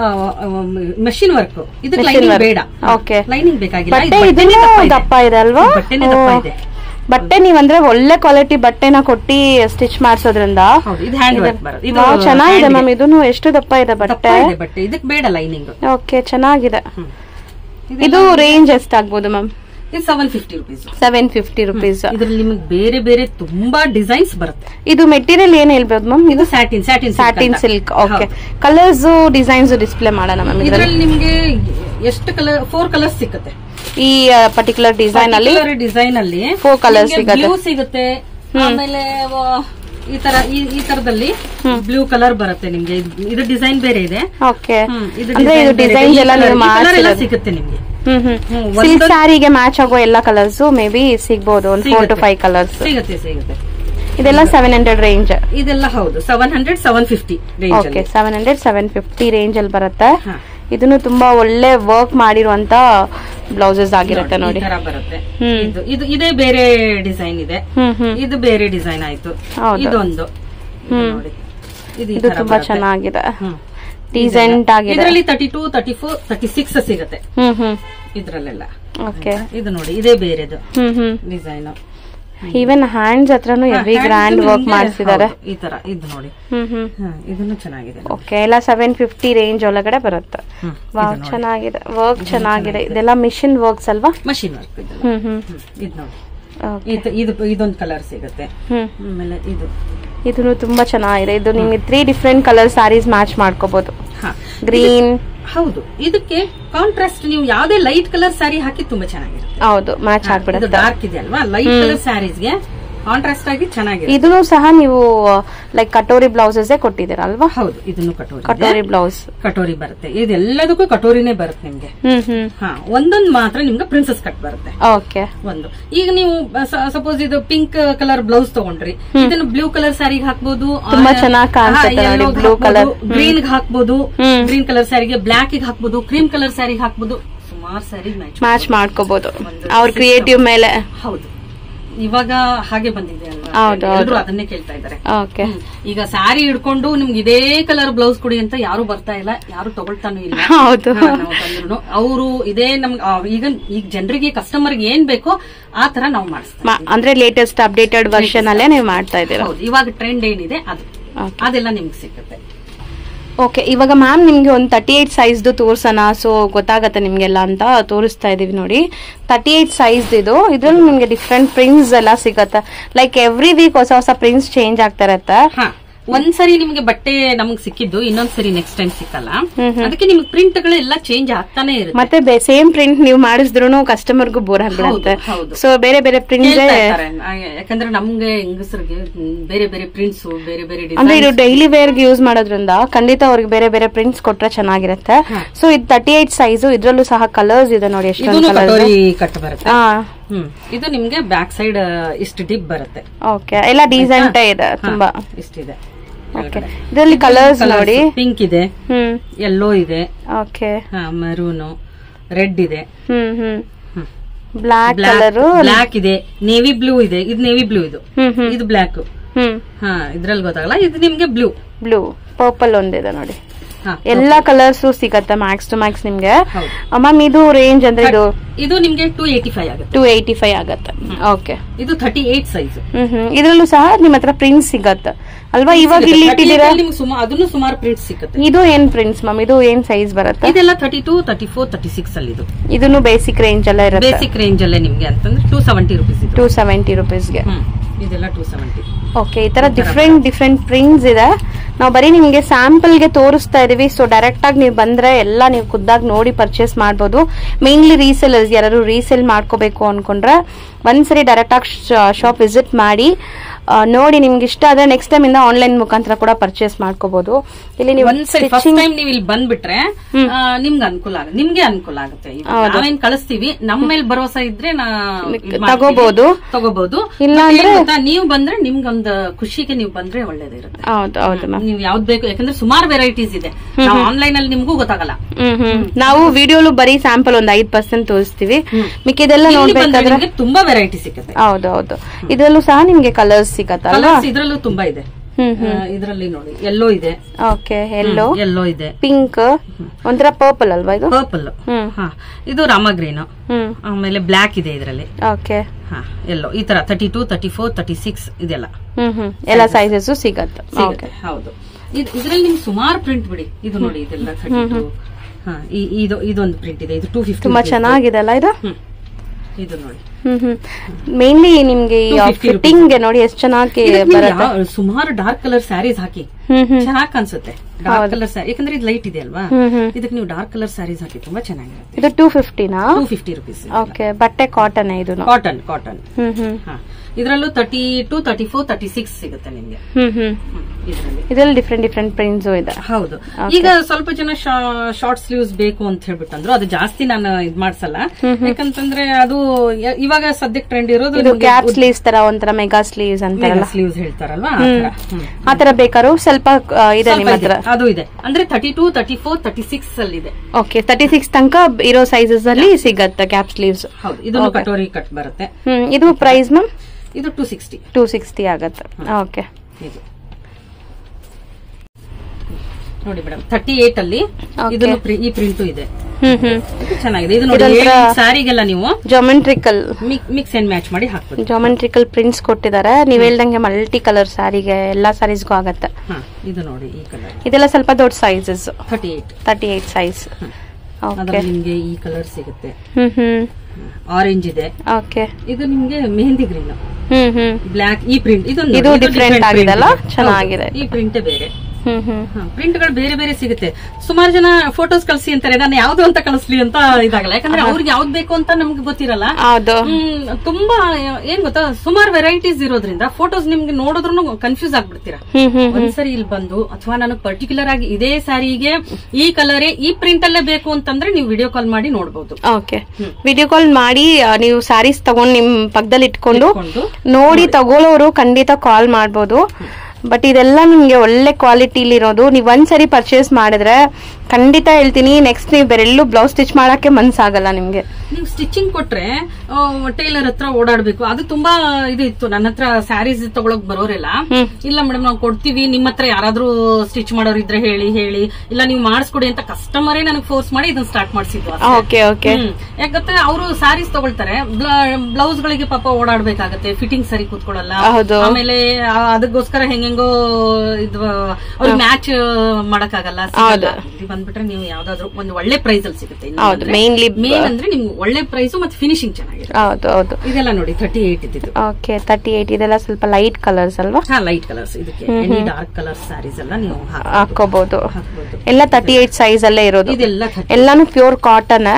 ಮಷಿನ್ ವರ್ಕ್. ಇದಕ್ಕೆ ಲೈನಿಂಗ್ ಬೇಡ. ಓಕೆ, ಲೈನಿಂಗ್ ಬೇಕಾಗಿಲ್ಲ. ದಪ್ಪ ಇದೆ ಅಲ್ವಾ? ಬಟ್ಟೆನೇ ದಪ್ಪ ಇದೆ. ಬಟ್ಟೆ ನೀವಂದ್ರೆ ಒಳ್ಳೆ ಕ್ವಾಲಿಟಿ ಬಟ್ಟೆನ ಕೊಟ್ಟಿ ಸ್ಟಿಚ್ ಮಾಡಿಸೋದ್ರಿಂದ ಚೆನ್ನಾಗಿದೆ ಮ್ಯಾಮ್. ಇದನ್ನು ಎಷ್ಟು ದಪ್ಪ ಇದೆ ಬಟ್ಟೆ? ಬಟ್ಟೆ ಇದಕ್ಕೆ ಬೇಡ ಲೈನಿಂಗ್. ಓಕೆ, ಚೆನ್ನಾಗಿದೆ. ಇದು ರೇಂಜ್ ಎಷ್ಟಾಗ್ಬೋದು ma'am? Seven fifty rupees. Seven fifty rupees. ಇದ್ರಲ್ಲಿ ನಿಮಗೆ ಬೇರೆ ಬೇರೆ ತುಂಬಾ ಡಿಸೈನ್ಸ್ ಬರುತ್ತೆ. ಇದು ಮೆಟೀರಿಯಲ್ ಏನ್ ಹೇಳ್ಬೋದು ಮ್ಯಾಮ್? ಇದು satin satin satin silk. Okay, colours designs display ಮಾಡೋಣ ಮ್ಯಾಮ್. ಇದರಲ್ಲಿ ನಿಮ್ಗೆ ಎಷ್ಟು ಕಲರ್? ಫೋರ್ ಕಲರ್ಸ್ ಸಿಗುತ್ತೆ ಈ ಪರ್ಟಿಕ್ಯುಲರ್ ಡಿಸೈನ್ ಅಲ್ಲಿ. ಡಿಸೈನ್ ಅಲ್ಲಿ ಫೋರ್ ಕಲರ್ಸ್ ಸಿಗುತ್ತೆ. ಬ್ಲೂ ಸಿಗುತ್ತೆ, ಆಮೇಲೆ ಈ ತರ ಈ ತರದಲ್ಲಿ ಬ್ಲೂ ಕಲರ್ ಬರುತ್ತೆ ನಿಮ್ಗೆ. ಇದು ಡಿಸೈನ್ ಬೇರೆ ಇದೆ. ಓಕೆ, ಇದು ಡಿಸೈನ್ ಎಲ್ಲ ಸಿಗುತ್ತೆ ನಿಮ್ಗೆ. ಸಿಲ್ಕ್ ಸ್ಯಾರಿಗೆ ಮ್ಯಾಚ್ ಆಗೋ ಎಲ್ಲ ಕಲರ್ಸ್ ಮೇ ಬಿ ಸಿಗಬಹುದು. ಒಂದು ಫೋರ್ ಟು ಫೈವ್ ಕಲರ್ಸ್ ಸಿಗುತ್ತೆ ಸಿಗುತ್ತೆ ಇದೆಲ್ಲ ಸೆವೆನ್ ಹಂಡ್ರೆಡ್ ರೇಂಜ್. ಇದೆಲ್ಲ ಹೌದು seven hundred seven fifty range. Okay, seven hundred seven fifty range ಅಲ್ಲಿ ಬರುತ್ತೆ. ಇದನ್ನು ತುಂಬಾ ಒಳ್ಳೆ ವರ್ಕ್ ಮಾಡಿರುವಂತ ಬ್ಲೌಸಸ್ ಆಗಿರುತ್ತೆ ನೋಡಿ. ಬರುತ್ತೆ. ಇದು ಇದೇ ಬೇರೆ ಡಿಸೈನ್ ಇದೆ. ಇದು ಬೇರೆ ಡಿಸೈನ್ ಆಯ್ತು. ಇದೊಂದು ನೋಡಿ, ಇದು ತುಂಬಾ ಚೆನ್ನಾಗಿದೆ, ಡೀಸೆಂಟ್ ಆಗಿದೆ. ಇದರಲ್ಲಿ thirty two thirty four thirty six ಸಿಗುತ್ತೆ ಇದ್ರಲ್ಲೆಲ್ಲ. ಓಕೆ, ಇದು ನೋಡಿ ಇದೇ ಬೇರೆದು ಡಿಸೈನ್. ಈವನ್ ಹ್ಯಾಂಡ್ಸ್ ಹತ್ರನು ಹೆವಿ ಗ್ರ್ಯಾಂಡ್ ವರ್ಕ್ ಮಾಡಿಸಿದ್ದಾರೆ. ಈ ತರ ಇದು ನೋಡಿ, ಇದನ್ನು ಚೆನ್ನಾಗಿದೆ. ಓಕೆ, ಎಲ್ಲ ಸೆವೆನ್ ಫಿಫ್ಟಿ ರೇಂಜ್ ಒಳಗಡೆ ಬರುತ್ತೆ. ವಾವ್, ಚೆನ್ನಾಗಿದೆ, ವರ್ಕ್ ಚೆನ್ನಾಗಿದೆ. ಇದೆಲ್ಲ ಮಿಷಿನ್ ವರ್ಕ್ಸ್ ಅಲ್ವಾ? Machine work. ಇದು ನೋಡಿ, ಇದು ಇದೊಂದು ಕಲರ್ ಸಿಗುತ್ತೆ. ಆಮೇಲೆ ಇದು ಇದನ್ನು ತುಂಬಾ ಚೆನ್ನಾಗಿದೆ. ಇದು ನಿಮ್ಗೆ three different colour sarees match ಮಾಡ್ಕೋಬಹುದು. ಗ್ರೀನ್. ಹೌದು, ಇದಕ್ಕೆ ಕಾಂಟ್ರಾಸ್ಟ್ ನೀವು ಯಾವ್ದೇ ಲೈಟ್ ಕಲರ್ ಸ್ಯಾರಿ ಹಾಕಿ ತುಂಬಾ ಚೆನ್ನಾಗಿರುತ್ತೆ. ಹೌದು, ಮ್ಯಾಚ್ ಆಗ್ಬಿಡುತ್ತೆ. ಡಾರ್ಕ್ ಇದೆ ಅಲ್ವಾ, ಲೈಟ್ ಕಲರ್ ಸ್ಯಾರೀಸ್ಗೆ ಕಾಂಟ್ರಾಸ್ಟ್ ಆಗಿ ಚೆನ್ನಾಗಿದೆ. ಇದನ್ನು ಸಹ ನೀವು ಲೈಕ್ ಕಟೋರಿ ಬ್ಲೌಸಸ್ ಕೊಟ್ಟಿದ್ದೀರಾ ಅಲ್ವಾ? ಹೌದು, ಇದನ್ನು ಕಟೋರಿ ಕಟೋರಿ ಬ್ಲೌಸ್ ಕಟೋರಿ ಬರುತ್ತೆ. ಇದೆಲ್ಲದಕ್ಕೂ ಕಟೋರಿನೇ ಬರುತ್ತೆ ನಿಮ್ಗೆ. ಹಾ, ಒಂದೊಂದು ಮಾತ್ರ ನಿಮ್ಗೆ ಪ್ರಿನ್ಸಸ್ ಕಟ್ ಬರುತ್ತೆ. ಓಕೆ, ಒಂದು ಈಗ ನೀವು ಸಪೋಸ್ ಇದು ಪಿಂಕ್ ಕಲರ್ ಬ್ಲೌಸ್ ತಗೊಂಡ್ರಿ, ಇದನ್ನು ಬ್ಲೂ ಕಲರ್ ಸ್ಯಾರಿಗೆ ಹಾಕ್ಬಹುದು. ತುಂಬಾ ಚೆನ್ನಾಗಿ ಕಾಣಿಸುತ್ತೆ. ಬ್ಲೂ ಕಲರ್ ಗ್ರೀನ್ ಹಾಕ್ಬಹುದು. ಗ್ರೀನ್ ಕಲರ್ ಸ್ಯಾರಿಗೆ ಬ್ಲಾಕ್ ಗೆ ಹಾಕ್ಬಹುದು. ಕ್ರೀಮ್ ಕಲರ್ ಸ್ಯಾರಿಗೆ ಹಾಕ್ಬಹುದು. ಸುಮಾರು ಸ್ಯಾರಿ ಮ್ಯಾಚ್ ಮಾಡ್ಕೋಬಹುದು ಅವ್ರ ಕ್ರಿಯೇಟಿವ್ ಮೇಲೆ. ಹೌದು, ಇವಾಗ ಹಾಗೆ ಬಂದಿದೆ ಅಲ್ವಾ, ಎಲ್ಲರೂ ಅದನ್ನೇ ಕೇಳ್ತಾ ಇದ್ದಾರೆ. ಈಗ ಸ್ಯಾರಿ ಹಿಡ್ಕೊಂಡು ನಿಮ್ಗೆ ಇದೇ ಕಲರ್ ಬ್ಲೌಸ್ ಕೊಡಿ ಅಂತ ಯಾರು ಬರ್ತಾ ಇಲ್ಲ, ಯಾರು ತಗೊಳ್ತಾನು ಇಲ್ಲ. ತಂದ್ರು ಅವರು ಇದೇ ನಮ್ಗೆ ಈಗ ಈಗ ಜನರಿಗೆ ಕಸ್ಟಮರ್ಗೆ ಏನ್ ಬೇಕೋ ಆ ತರ ನಾವು ಮಾಡಿಸ್ತೀವಿ. ಅಂದ್ರೆ ಲೇಟೆಸ್ಟ್ ಅಪ್ಡೇಟೆಡ್ ವರ್ಷನ್ ಅಲ್ಲೇ ನೀವು ಮಾಡ್ತಾ ಇದ್ದೀರಾ. ಹೌದು, ಇವಾಗ ಟ್ರೆಂಡ್ ಏನಿದೆ ಅದು ಅದೆಲ್ಲ ನಿಮ್ಗೆ ಸಿಗುತ್ತೆ. ಓಕೆ, ಇವಾಗ ಮ್ಯಾಮ್ ನಿಮ್ಗೆ ಒಂದು ತರ್ಟಿ ಏಟ್ ಸೈಜ್ದು ತೋರ್ಸೋಣ, ಸೊ ಗೊತ್ತಾಗತ್ತೆ ನಿಮ್ಗೆಲ್ಲ ಅಂತ ತೋರಿಸ್ತಾ ಇದೀವಿ ನೋಡಿ. ತರ್ಟಿ ಏಟ್ ಸೈಜ್ ಇದು. ಇದ್ರಲ್ಲಿ ನಿಮ್ಗೆ ಡಿಫ್ರೆಂಟ್ ಪ್ರಿಂಟ್ಸ್ ಎಲ್ಲ ಸಿಗತ್ತೆ. ಲೈಕ್ ಎವ್ರಿ ವೀಕ್ ಹೊಸ ಹೊಸ ಪ್ರಿಂಟ್ಸ್ ಚೇಂಜ್ ಆಗ್ತಾ ಇರತ್ತೆ. ಒಂದ್ಸರಿ ನಿಮ್ಗೆ ಬಟ್ಟೆ ನಮ್ಗೆ ಸಿಕ್ಕಿದ್ದು ಇನ್ನೊಂದ್ಸರಿ ನೆಕ್ಸ್ಟ್ ಟೈಮ್ ಸಿಕ್ಕಲ್ಲ, ಅದಕ್ಕೆ ನಿಮ್ಗೆ ಪ್ರಿಂಟ್ ಗಳೆಲ್ಲ ಚೇಂಜ್ ಆಗ್ತಾನೆ ಇರುತ್ತೆ. ಮತ್ತೆ ಸೇಮ್ ಪ್ರಿಂಟ್ ನೀವು ಮಾಡಿಸಿದ್ರು ಕಸ್ಟಮರ್ಗೂ ಬೋರ್ ಆಗ್ಬಿಡುತ್ತೆ. ಸೊ ಬೇರೆ ಬೇರೆ ಪ್ರಿಂಟ್ಸ್, ಯಾಕಂದ್ರೆ ನಮ್ಗೆ ಹೆಂಗಸರಿಗೆ ಬೇರೆ ಬೇರೆ ಪ್ರಿಂಟ್ಸ್ ಬೇರೆ ಬೇರೆ ಅಂದ್ರೆ ಇದು ಡೈಲಿ ವೇರ್ ಗೆ ಯೂಸ್ ಮಾಡೋದ್ರಿಂದ ಖಂಡಿತ ಅವ್ರಿಗೆ ಬೇರೆ ಬೇರೆ ಪ್ರಿಂಟ್ಸ್ ಕೊಟ್ರೆ ಚೆನ್ನಾಗಿರುತ್ತೆ. ಸೊ ಇದು ತರ್ಟಿ ಏಟ್ ಸೈಜ್. ಇದ್ರಲ್ಲೂ ಸಹ ಕಲರ್ಸ್ ಇದೆ ನೋಡಿ, ಎಷ್ಟೊಂದು ಕಟ್ ಬರುತ್ತೆ. ಇದು ನಿಮ್ಗೆ ಬ್ಯಾಕ್ ಸೈಡ್ ಇಷ್ಟು ಡಿಪ್ ಬರುತ್ತೆ. ಓಕೆ, ಎಲ್ಲ ಡೀಸೆಂಟ್ ಇದೆ ತುಂಬಾ. ಇಷ್ಟಿದೆ. ಇದರಲ್ಲಿ ಕಲರ್ಸ್ ನೋಡಿ, ಪಿಂಕ್ ಇದೆ, ಯೆಲ್ಲೋ ಇದೆ, ಓಕೆ, ಮರೂನ್, ರೆಡ್ ಇದೆ, hmm hmm black colour, black ಇದೆ, ನೇವಿ ಬ್ಲೂ ಇದೆ. ಇದು ನೇವಿ ಬ್ಲೂ, ಇದು ಇದು ಬ್ಲಾಕ್. ಹಾ, ಇದ್ರಲ್ಲಿ ಗೊತ್ತಾಗಲ್ಲ. ಇದು ನಿಮ್ಗೆ ಬ್ಲೂ ಬ್ಲೂ ಪರ್ಪಲ್ ಒಂದಿದೆ ನೋಡಿ. ಎಲ್ಲಾ ಕಲರ್ಸ್ ಸಿಗತ್ತೆ ಮ್ಯಾಕ್ಸ್ ಟು ಮ್ಯಾಕ್ಸ್ ನಿಮ್ಗೆ. ಮ್ಯಾಮ್ ಇದು ರೇಂಜ್ ಅಂದ್ರೆ ಇದು ಇದು ನಿಮ್ಗೆ ಟೂ ಏಟಿ ಫೈವ್ ಆಗುತ್ತೆ. ಟೂ ಏಟಿ ಫೈವ್ ಆಗತ್ತೆ. ಓಕೆ, ಇದು thirty eight size. Hmm hmm ಇದ್ರಲ್ಲೂ ಸಹ ನಿಮ್ ಹತ್ರ ಪ್ರಿಂಟ್ಸ್ ಸಿಗತ್ತೆ ಅಲ್ವಾ? ಇವಾಗ ಇಲ್ಲಿ ಇಟ್ಟಿದ್ದೀರಾ, ಅದನ್ನು ಸುಮಾರು ಪ್ರಿಂಟ್ಸ್ ಸಿಗುತ್ತೆ. ಇದು ಏನ್ ಪ್ರಿಂಟ್ಸ್ ಮ್ಯಾಮ್? ಇದು ಏನ್ ಸೈಜ್ ಬರುತ್ತೆ? ಇದೆಲ್ಲ thirty two thirty four thirty six ಅಲ್ಲಿ. ಇದು ಇದನ್ನು ಬೇಸಿಕ್ ರೇಂಜ್ ಅಲ್ಲ ಇರುತ್ತೆ. ಬೇಸಿಕ್ ರೇಂಜ್ ಅಲ್ಲೇ ನಿಮ್ಗೆ ಅಂತಂದ್ರೆ two seventy rupees. Two seventy ರುಪೀಸ್ಗೆ ಇದೆಲ್ಲ ಟೂ ಸೆವೆಂಟಿ. ಓಕೆ, ಈ ತರ ಡಿಫ್ರೆಂಟ್ ಡಿಫ್ರೆಂಟ್ ಪ್ರಿಂಟ್ಸ್ ಇದೆ. ನಾವು ಬರೀ ನಿಮ್ಗೆ ಸ್ಯಾಂಪಲ್ ಗೆ ತೋರಿಸ್ತಾ ಇದೀವಿ. ಸೊ ಡೈರೆಕ್ಟ್ ಆಗಿ ನೀವು ಬಂದ್ರೆ ಎಲ್ಲ ನೀವು ಖುದ್ದಾಗಿ ನೋಡಿ ಪರ್ಚೇಸ್ ಮಾಡಬಹುದು. ಮೇನ್ಲಿ ರೀಸೇಲರ್ಸ್ ಯಾರು ರೀಸೇಲ್ ಮಾಡ್ಕೋಬೇಕು ಅನ್ಕೊಂಡ್ರೆ ಒಂದ್ಸರಿ ಡೈರೆಕ್ಟ್ ಆಗಿ ಶಾಪ್ ವಿಸಿಟ್ ಮಾಡಿ ನೋಡಿ. ನಿಮ್ಗೆ ಇಷ್ಟ ಆದ್ರೆ ನೆಕ್ಸ್ಟ್ ಟೈಮ್ ಇಂದ ಆನ್ಲೈನ್ ಮುಖಾಂತರ ಕೂಡ ಪರ್ಚೇಸ್ ಮಾಡ್ಕೋಬಹುದು. ಇಲ್ಲಿ ನೀವು ಫಸ್ಟ್ ಟೈಮ್ ನೀವು ಇಲ್ಲಿ ಬಂದ್ಬಿಟ್ರೆ ನಿಮ್ಗೆ ಅನುಕೂಲ ಆಗುತ್ತೆ, ನಿಮ್ಗೆ ಅನುಕೂಲ ಆಗುತ್ತೆ. ನಾವೇನ್ ಕಳಿಸ್ತೀವಿ, ನಮ್ಮ ಮೇಲೆ ಭರವಸೆ ಇದ್ರೆ ತಗೋಬಹುದು ತಗೋಬಹುದು ಇಲ್ಲ ಅಂದ್ರೆ ನೀವು ಬಂದ್ರೆ ನಿಮ್ಗೊಂದು ಖುಷಿಗೆ ನೀವು ಬಂದ್ರೆ ಒಳ್ಳೇದಿರುತ್ತೆ. ಹೌದು ಹೌದು ಮ್ಯಾಮ್, ನೀವು ಯಾವ್ದು ಬೇಕು, ಯಾಕಂದ್ರೆ ಸುಮಾರು ವೆರೈಟೀಸ್ ಇದೆ. ನಾವು ಆನ್ಲೈನ್ ಅಲ್ಲಿ ನಿಮ್ಗೂ ಗೊತ್ತಾಗಲ್ಲ. ನಾವು ವಿಡಿಯೋಲು ಬರೀ ಸ್ಯಾಂಪಲ್ ಒಂದ್ ಐದ್ ಪರ್ಸೆಂಟ್ ತೋರಿಸ್ತೀವಿ. ಮಿಕ್ಕಿದೆಲ್ಲ ನೋಡ್ಬೇಕಾದ್ರೆ ತುಂಬಾ ವೆರೈಟಿ ಸಿಗುತ್ತೆ. ಹೌದು ಹೌದು, ಇದರಲ್ಲೂ ಸಹ ನಿಮ್ಗೆ ಕಲರ್ಸ್ ಸಿಗತ್ತಲ್ವಾ? ಇದ್ರಲ್ಲೂ ತುಂಬಾ ಇದೆ. ಇದರಲ್ಲಿ ನೋಡಿ, ಯೆಲ್ಲೋ ಇದೆ, ಓಕೆ, ಯೆಲ್ಲೋ ಯೆಲ್ಲೋ ಇದೆ, ಪಿಂಕ್, ಒಂಥರ ಪರ್ಪಲ್ ಅಲ್ವಾ ಇದು? ಪರ್ಪಲ್. ಇದು ರಾಮ ಗ್ರೀನ್, ಆಮೇಲೆ ಬ್ಲಾಕ್ ಇದೆ ಇದರಲ್ಲಿ. ಓಕೆ, ಯೆಲ್ಲೋ ಈ ತರ thirty two thirty four thirty six ಇದೆಲ್ಲ ಎಲ್ಲ ಸೈಜಸ್ ಸಿಗತ್ತೆ. ಹೌದು, ಇದ್ರಲ್ಲಿ ನಿಮ್ಗೆ ಸುಮಾರು ಪ್ರಿಂಟ್ ಬಿಡಿ. ಇದು ನೋಡಿ, ಇದೆಲ್ಲ ತರ್ಟಿ ಟೂ. ಇದು ಇದೊಂದು ಪ್ರಿಂಟ್ ಇದೆ, ಇದು ಟೂ ಫಿಫ್ಟಿ. ತುಂಬಾ ಚೆನ್ನಾಗಿದೆ ಅಲ್ಲ ಇದು? ಇದು ನೋಡಿ, ಮೇನ್ಲಿ ನಿಮ್ಗೆ ಫಿಟ್ಟಿಂಗ್ ನೋಡಿ ಎಷ್ಟು ಚೆನ್ನಾಗಿ ಬರುತ್ತೆ. ಸುಮಾರು ಡಾರ್ಕ್ ಕಲರ್ ಸ್ಯಾರೀಸ್ ಹಾಕಿ ಚೆನ್ನಾಗಿ ಕಾಣಿಸುತ್ತೆ. ಡಾರ್ಕ್ ಕಲರ್ ಸ್ಯಾರಿ, ಯಾಕಂದ್ರೆ ಇದು ಲೈಟ್ ಇದೆ ಅಲ್ವಾ, ಇದಕ್ಕೆ ನೀವು ಡಾರ್ಕ್ ಕಲರ್ ಸ್ಯಾರೀಸ್ ಹಾಕಿ ತುಂಬಾ ಚೆನ್ನಾಗಿರುತ್ತೆ. ಇದು ಟೂ ಫಿಫ್ಟಿನಾ? Two fifty rupees. ಓಕೆ, ಬಟ್ಟೆ ಕಾಟನ್ ಇದು? Cotton cotton. ಇದರಲ್ಲೂ thirty two thirty four thirty six ಸಿಗುತ್ತೆ ನಿಮ್ಗೆ. ಇದರಲ್ಲಿ ಡಿಫ್ರೆಂಟ್ ಡಿಫ್ರೆಂಟ್ ಪ್ರಿಂಟ್ಸ್ ಇದೆ. ಹೌದು, ಈಗ ಸ್ವಲ್ಪ ಜನ ಶಾರ್ಟ್ ಸ್ಲೀವ್ಸ್ ಬೇಕು ಅಂತ ಹೇಳ್ಬಿಟ್ಟಂದ್ರು, ಅದು ಜಾಸ್ತಿ ನಾನು ಇದ್ ಮಾಡ್ಸಲ್ಲ. ಯಾಕಂತಂದ್ರೆ ಅದು ಇವಾಗ ಸದ್ಯಕ್ಕೆ ಟ್ರೆಂಡ್ ಇರೋದು ಕ್ಯಾಪ್ ಸ್ಲೀವ್ಸ್ ತರ, ಒಂಥರ ಮೆಗಾ ಸ್ಲೀವ್ಸ್ ಅಂತಾರಲ್ಲ, ಸ್ಲೀವ್ಸ್ ಹೇಳ್ತಾರಲ್ವಾ, ಆತರ ಬೇಕಾದ್ರು ಸ್ವಲ್ಪ ಇದೆ ನಿಮ್ಮ ಹತ್ರ? ಅದು ಇದೆ, ಅಂದ್ರೆ thirty two thirty four thirty six ಅಲ್ಲಿ ಇದೆ. ಓಕೆ, ತರ್ಟಿ ಸಿಕ್ಸ್ ತನಕ ಇರೋ ಸೈಜಸ್ ಅಲ್ಲಿ ಸಿಗತ್ತೆ ಕ್ಯಾಪ್ ಸ್ಲೀವ್ಸ್. ಹೌದು, ಇದನ್ನು ಕಟೋರಿ ಕಟ್ ಬರುತ್ತೆ. ಇದು ಪ್ರೈಸ್ ಮ್ಯಾಮ್? ಇದು ಟೂ ಸಿಕ್ಸ್ಟಿ ಟೂ ಸಿಕ್ಸ್ಟಿ ಆಗತ್ತೆ. ಓಕೆ, ನೋಡಿ ಮೇಡಮ್, ತರ್ಟಿ ಏಟ್ ಅಲ್ಲಿ ಈ ಪ್ರಿಂಟ್ ಇದೆ, ಚೆನ್ನಾಗಿದೆ. ಇದು ನೋಡಿ, ಸ್ಯಾರಿಗೆಲ್ಲ ನೀವು ಜಾಮೆಟ್ರಿಕಲ್ ಮಿಕ್ಸ್ ಅಂಡ್ ಮ್ಯಾಚ್ ಮಾಡಿ ಹಾಕ್ಬೋದು. ಜಾಮೆಟ್ರಿಕಲ್ ಪ್ರಿಂಟ್ಸ್ ಕೊಟ್ಟಿದ್ದಾರೆ. ನೀವ್ ಹೇಳ್ದಂಗೆ ಮಲ್ಟಿ ಕಲರ್ ಸ್ಯಾರಿಗೆ ಎಲ್ಲಾ ಸ್ಯಾರೀಸ್ಗೂ ಆಗತ್ತೆ. ಇದು ನೋಡಿ, ಈ ಕಲರ್ ಇದೆಲ್ಲ ಸ್ವಲ್ಪ ದೊಡ್ಡ sizes, thirty eight thirty eight size. ನಿಮ್ಗೆ ಈ ಕಲರ್ ಸಿಗುತ್ತೆ. ಆರೆಂಜ್ ಇದೆ. ಓಕೆ, ಇದು ನಿಮ್ಗೆ ಮೆಹಂದಿ ಗ್ರೀನ್, ಬ್ಲಾಕ್. ಈ ಪ್ರಿಂಟ್ ಇದು ಡಿಫ್ರೆಂಟ್ ಆಗಿದೆ, ಚೆನ್ನಾಗಿದೆ. ಈ ಪ್ರಿಂಟ್ ಬೇರೆ, ಪ್ರಿಂಟ್ ಗಳು ಬೇರೆ ಬೇರೆ ಸಿಗುತ್ತೆ. ಸುಮಾರು ಜನ ಫೋಟೋಸ್ ಕಳಿಸಿ ಅಂತಾರೆ, ನಾನು ಯಾವ್ದು ಅಂತ ಕಳಿಸ್ಲಿ ಅಂತ ಇದಾಗಲ್ಲ, ಯಾಕಂದ್ರೆ ಅವ್ರಿಗೆ ಯಾವ್ದು ಬೇಕು ಅಂತ ನಮ್ಗೆ ಗೊತ್ತಿರಲ್ಲ. ತುಂಬಾ ಏನ್ ಗೊತ್ತಾ, ಸುಮಾರು ವೆರೈಟೀಸ್ ಇರೋದ್ರಿಂದ ಫೋಟೋಸ್ ನಿಮ್ಗೆ ನೋಡಿದ್ರು ಕನ್ಫ್ಯೂಸ್ ಆಗ್ಬಿಡ್ತೀರಾ. ಒಂದ್ಸರಿ ಇಲ್ಲಿ ಬಂದು, ಅಥವಾ ನನಗೆ ಪರ್ಟಿಕ್ಯುಲರ್ ಆಗಿ ಇದೇ ಸ್ಯಾರಿಗೆ ಈ ಕಲರೇ ಈ ಪ್ರಿಂಟ್ ಅಲ್ಲೇ ಬೇಕು ಅಂತಂದ್ರೆ ನೀವು ವಿಡಿಯೋ ಕಾಲ್ ಮಾಡಿ ನೋಡಬಹುದು. ಓಕೆ, ವಿಡಿಯೋ ಕಾಲ್ ಮಾಡಿ ನೀವು ಸ್ಯಾರೀಸ್ ತಗೊಂಡು ನಿಮ್ ಪಕ್ಕದಲ್ಲಿ ಇಟ್ಕೊಂಡು ನೋಡಿ ತಗೊಳ್ಳೋರು ಖಂಡಿತ ಕಾಲ್ ಮಾಡಬಹುದು. ಬಟ್ ಇದೆಲ್ಲ ನಿಮ್ಗೆ ಒಳ್ಳೆ ಕ್ವಾಲಿಟಿಲಿ ಇರೋದು. ನೀವ್ ಒಂದ್ಸರಿ ಪರ್ಚೇಸ್ ಮಾಡಿದ್ರೆ ಖಂಡಿತ ಹೇಳ್ತೀನಿ, ನೆಕ್ಸ್ಟ್ ನೀವು ಬೇರೆಲ್ಲೂ ಬ್ಲೌಸ್ ಸ್ಟಿಚ್ ಮಾಡಕ್ಕೆ ಮನ್ಸಾಗಲ್ಲ ನಿಮ್ಗೆ. ನೀವು ಸ್ಟಿಚಿಂಗ್ ಕೊಟ್ರೆ ಟೈಲರ್ ಹತ್ರ ಓಡಾಡ್ಬೇಕು, ಅದು ತುಂಬಾ ಇದು ಇತ್ತು. ನನ್ನ ಹತ್ರ ಸ್ಯಾರೀಸ್ ತಗೊಳಕ್ ಬರೋರೆಲ್ಲ ಇಲ್ಲ ಮೇಡಮ್ ನಾವು ಕೊಡ್ತೀವಿ, ನಿಮ್ಮ ಹತ್ರ ಯಾರಾದ್ರೂ ಸ್ಟಿಚ್ ಮಾಡೋರು ಇದ್ರೆ ಹೇಳಿ ಹೇಳಿ ಇಲ್ಲ ನೀವು ಮಾಡಿಸ್ಕೊಡಿ ಅಂತ ಕಸ್ಟಮರೇ ನನಗೆ ಫೋರ್ಸ್ ಮಾಡಿ ಇದನ್ನ ಸ್ಟಾರ್ಟ್ ಮಾಡಿಸಿದ್ದು. ಯಾಕಂದ್ರೆ ಅವರು ಸ್ಯಾರೀಸ್ ತಗೊಳ್ತಾರೆ, ಬ್ಲೌಸ್ ಗಳಿಗೆ ಪಾಪ ಓಡಾಡ್ಬೇಕಾಗತ್ತೆ, ಫಿಟ್ಟಿಂಗ್ ಸರಿ ಕೂತ್ಕೊಳ್ಳಲ್ಲ, ಆಮೇಲೆ ಅದಕ್ಕೋಸ್ಕರ ಹೆಂಗೆಂಗೋ ಇದು ಅವ್ರಿಗೆ ಮ್ಯಾಚ್ ಮಾಡಕ್ಕಾಗಲ್ಲ. ಬಂದ್ಬಿಟ್ರೆ ನೀವು ಯಾವ್ದಾದ್ರು ಒಂದು ಒಳ್ಳೆ ಪ್ರೈಸ್ ಅಲ್ಲಿ ಸಿಗುತ್ತೆ. ಮೇನ್ ಅಂದ್ರೆ ನಿಮ್ಗೆ ಒಳ್ಳೆ ಪ್ರೈಸ್ ಮತ್ತೆ ಫಿನಿಶಿಂಗ್ ಚೆನ್ನಾಗಿದೆ. ಹೌದು ಹೌದು. ಇದೆಲ್ಲ ನೋಡಿ ತರ್ಟಿ ಏಟ್ ಇದ್ದು. ಓಕೆ, ತರ್ಟಿ ಏಟ್ ಇದೆಲ್ಲ ಸ್ವಲ್ಪ ಲೈಟ್ ಕಲರ್ಸ್ ಅಲ್ವಾ? ಹಾ, ಲೈಟ್ ಕಲರ್ಸ್. ಇದಕ್ಕೆ ಎನಿ ಡಾರ್ಕ್ ಕಲರ್ ಸ್ಯಾರೀಸ್ ಎಲ್ಲ ನೀವು ಹಾಕೋಬಹುದು. ಎಲ್ಲ ತರ್ಟಿ ಏಟ್ ಸೈಜ್ ಅಲ್ಲೇ ಇರೋದು. ಇದೆಲ್ಲ ಎಲ್ಲಾನು ಪ್ಯೂರ್ ಕಾಟನ್.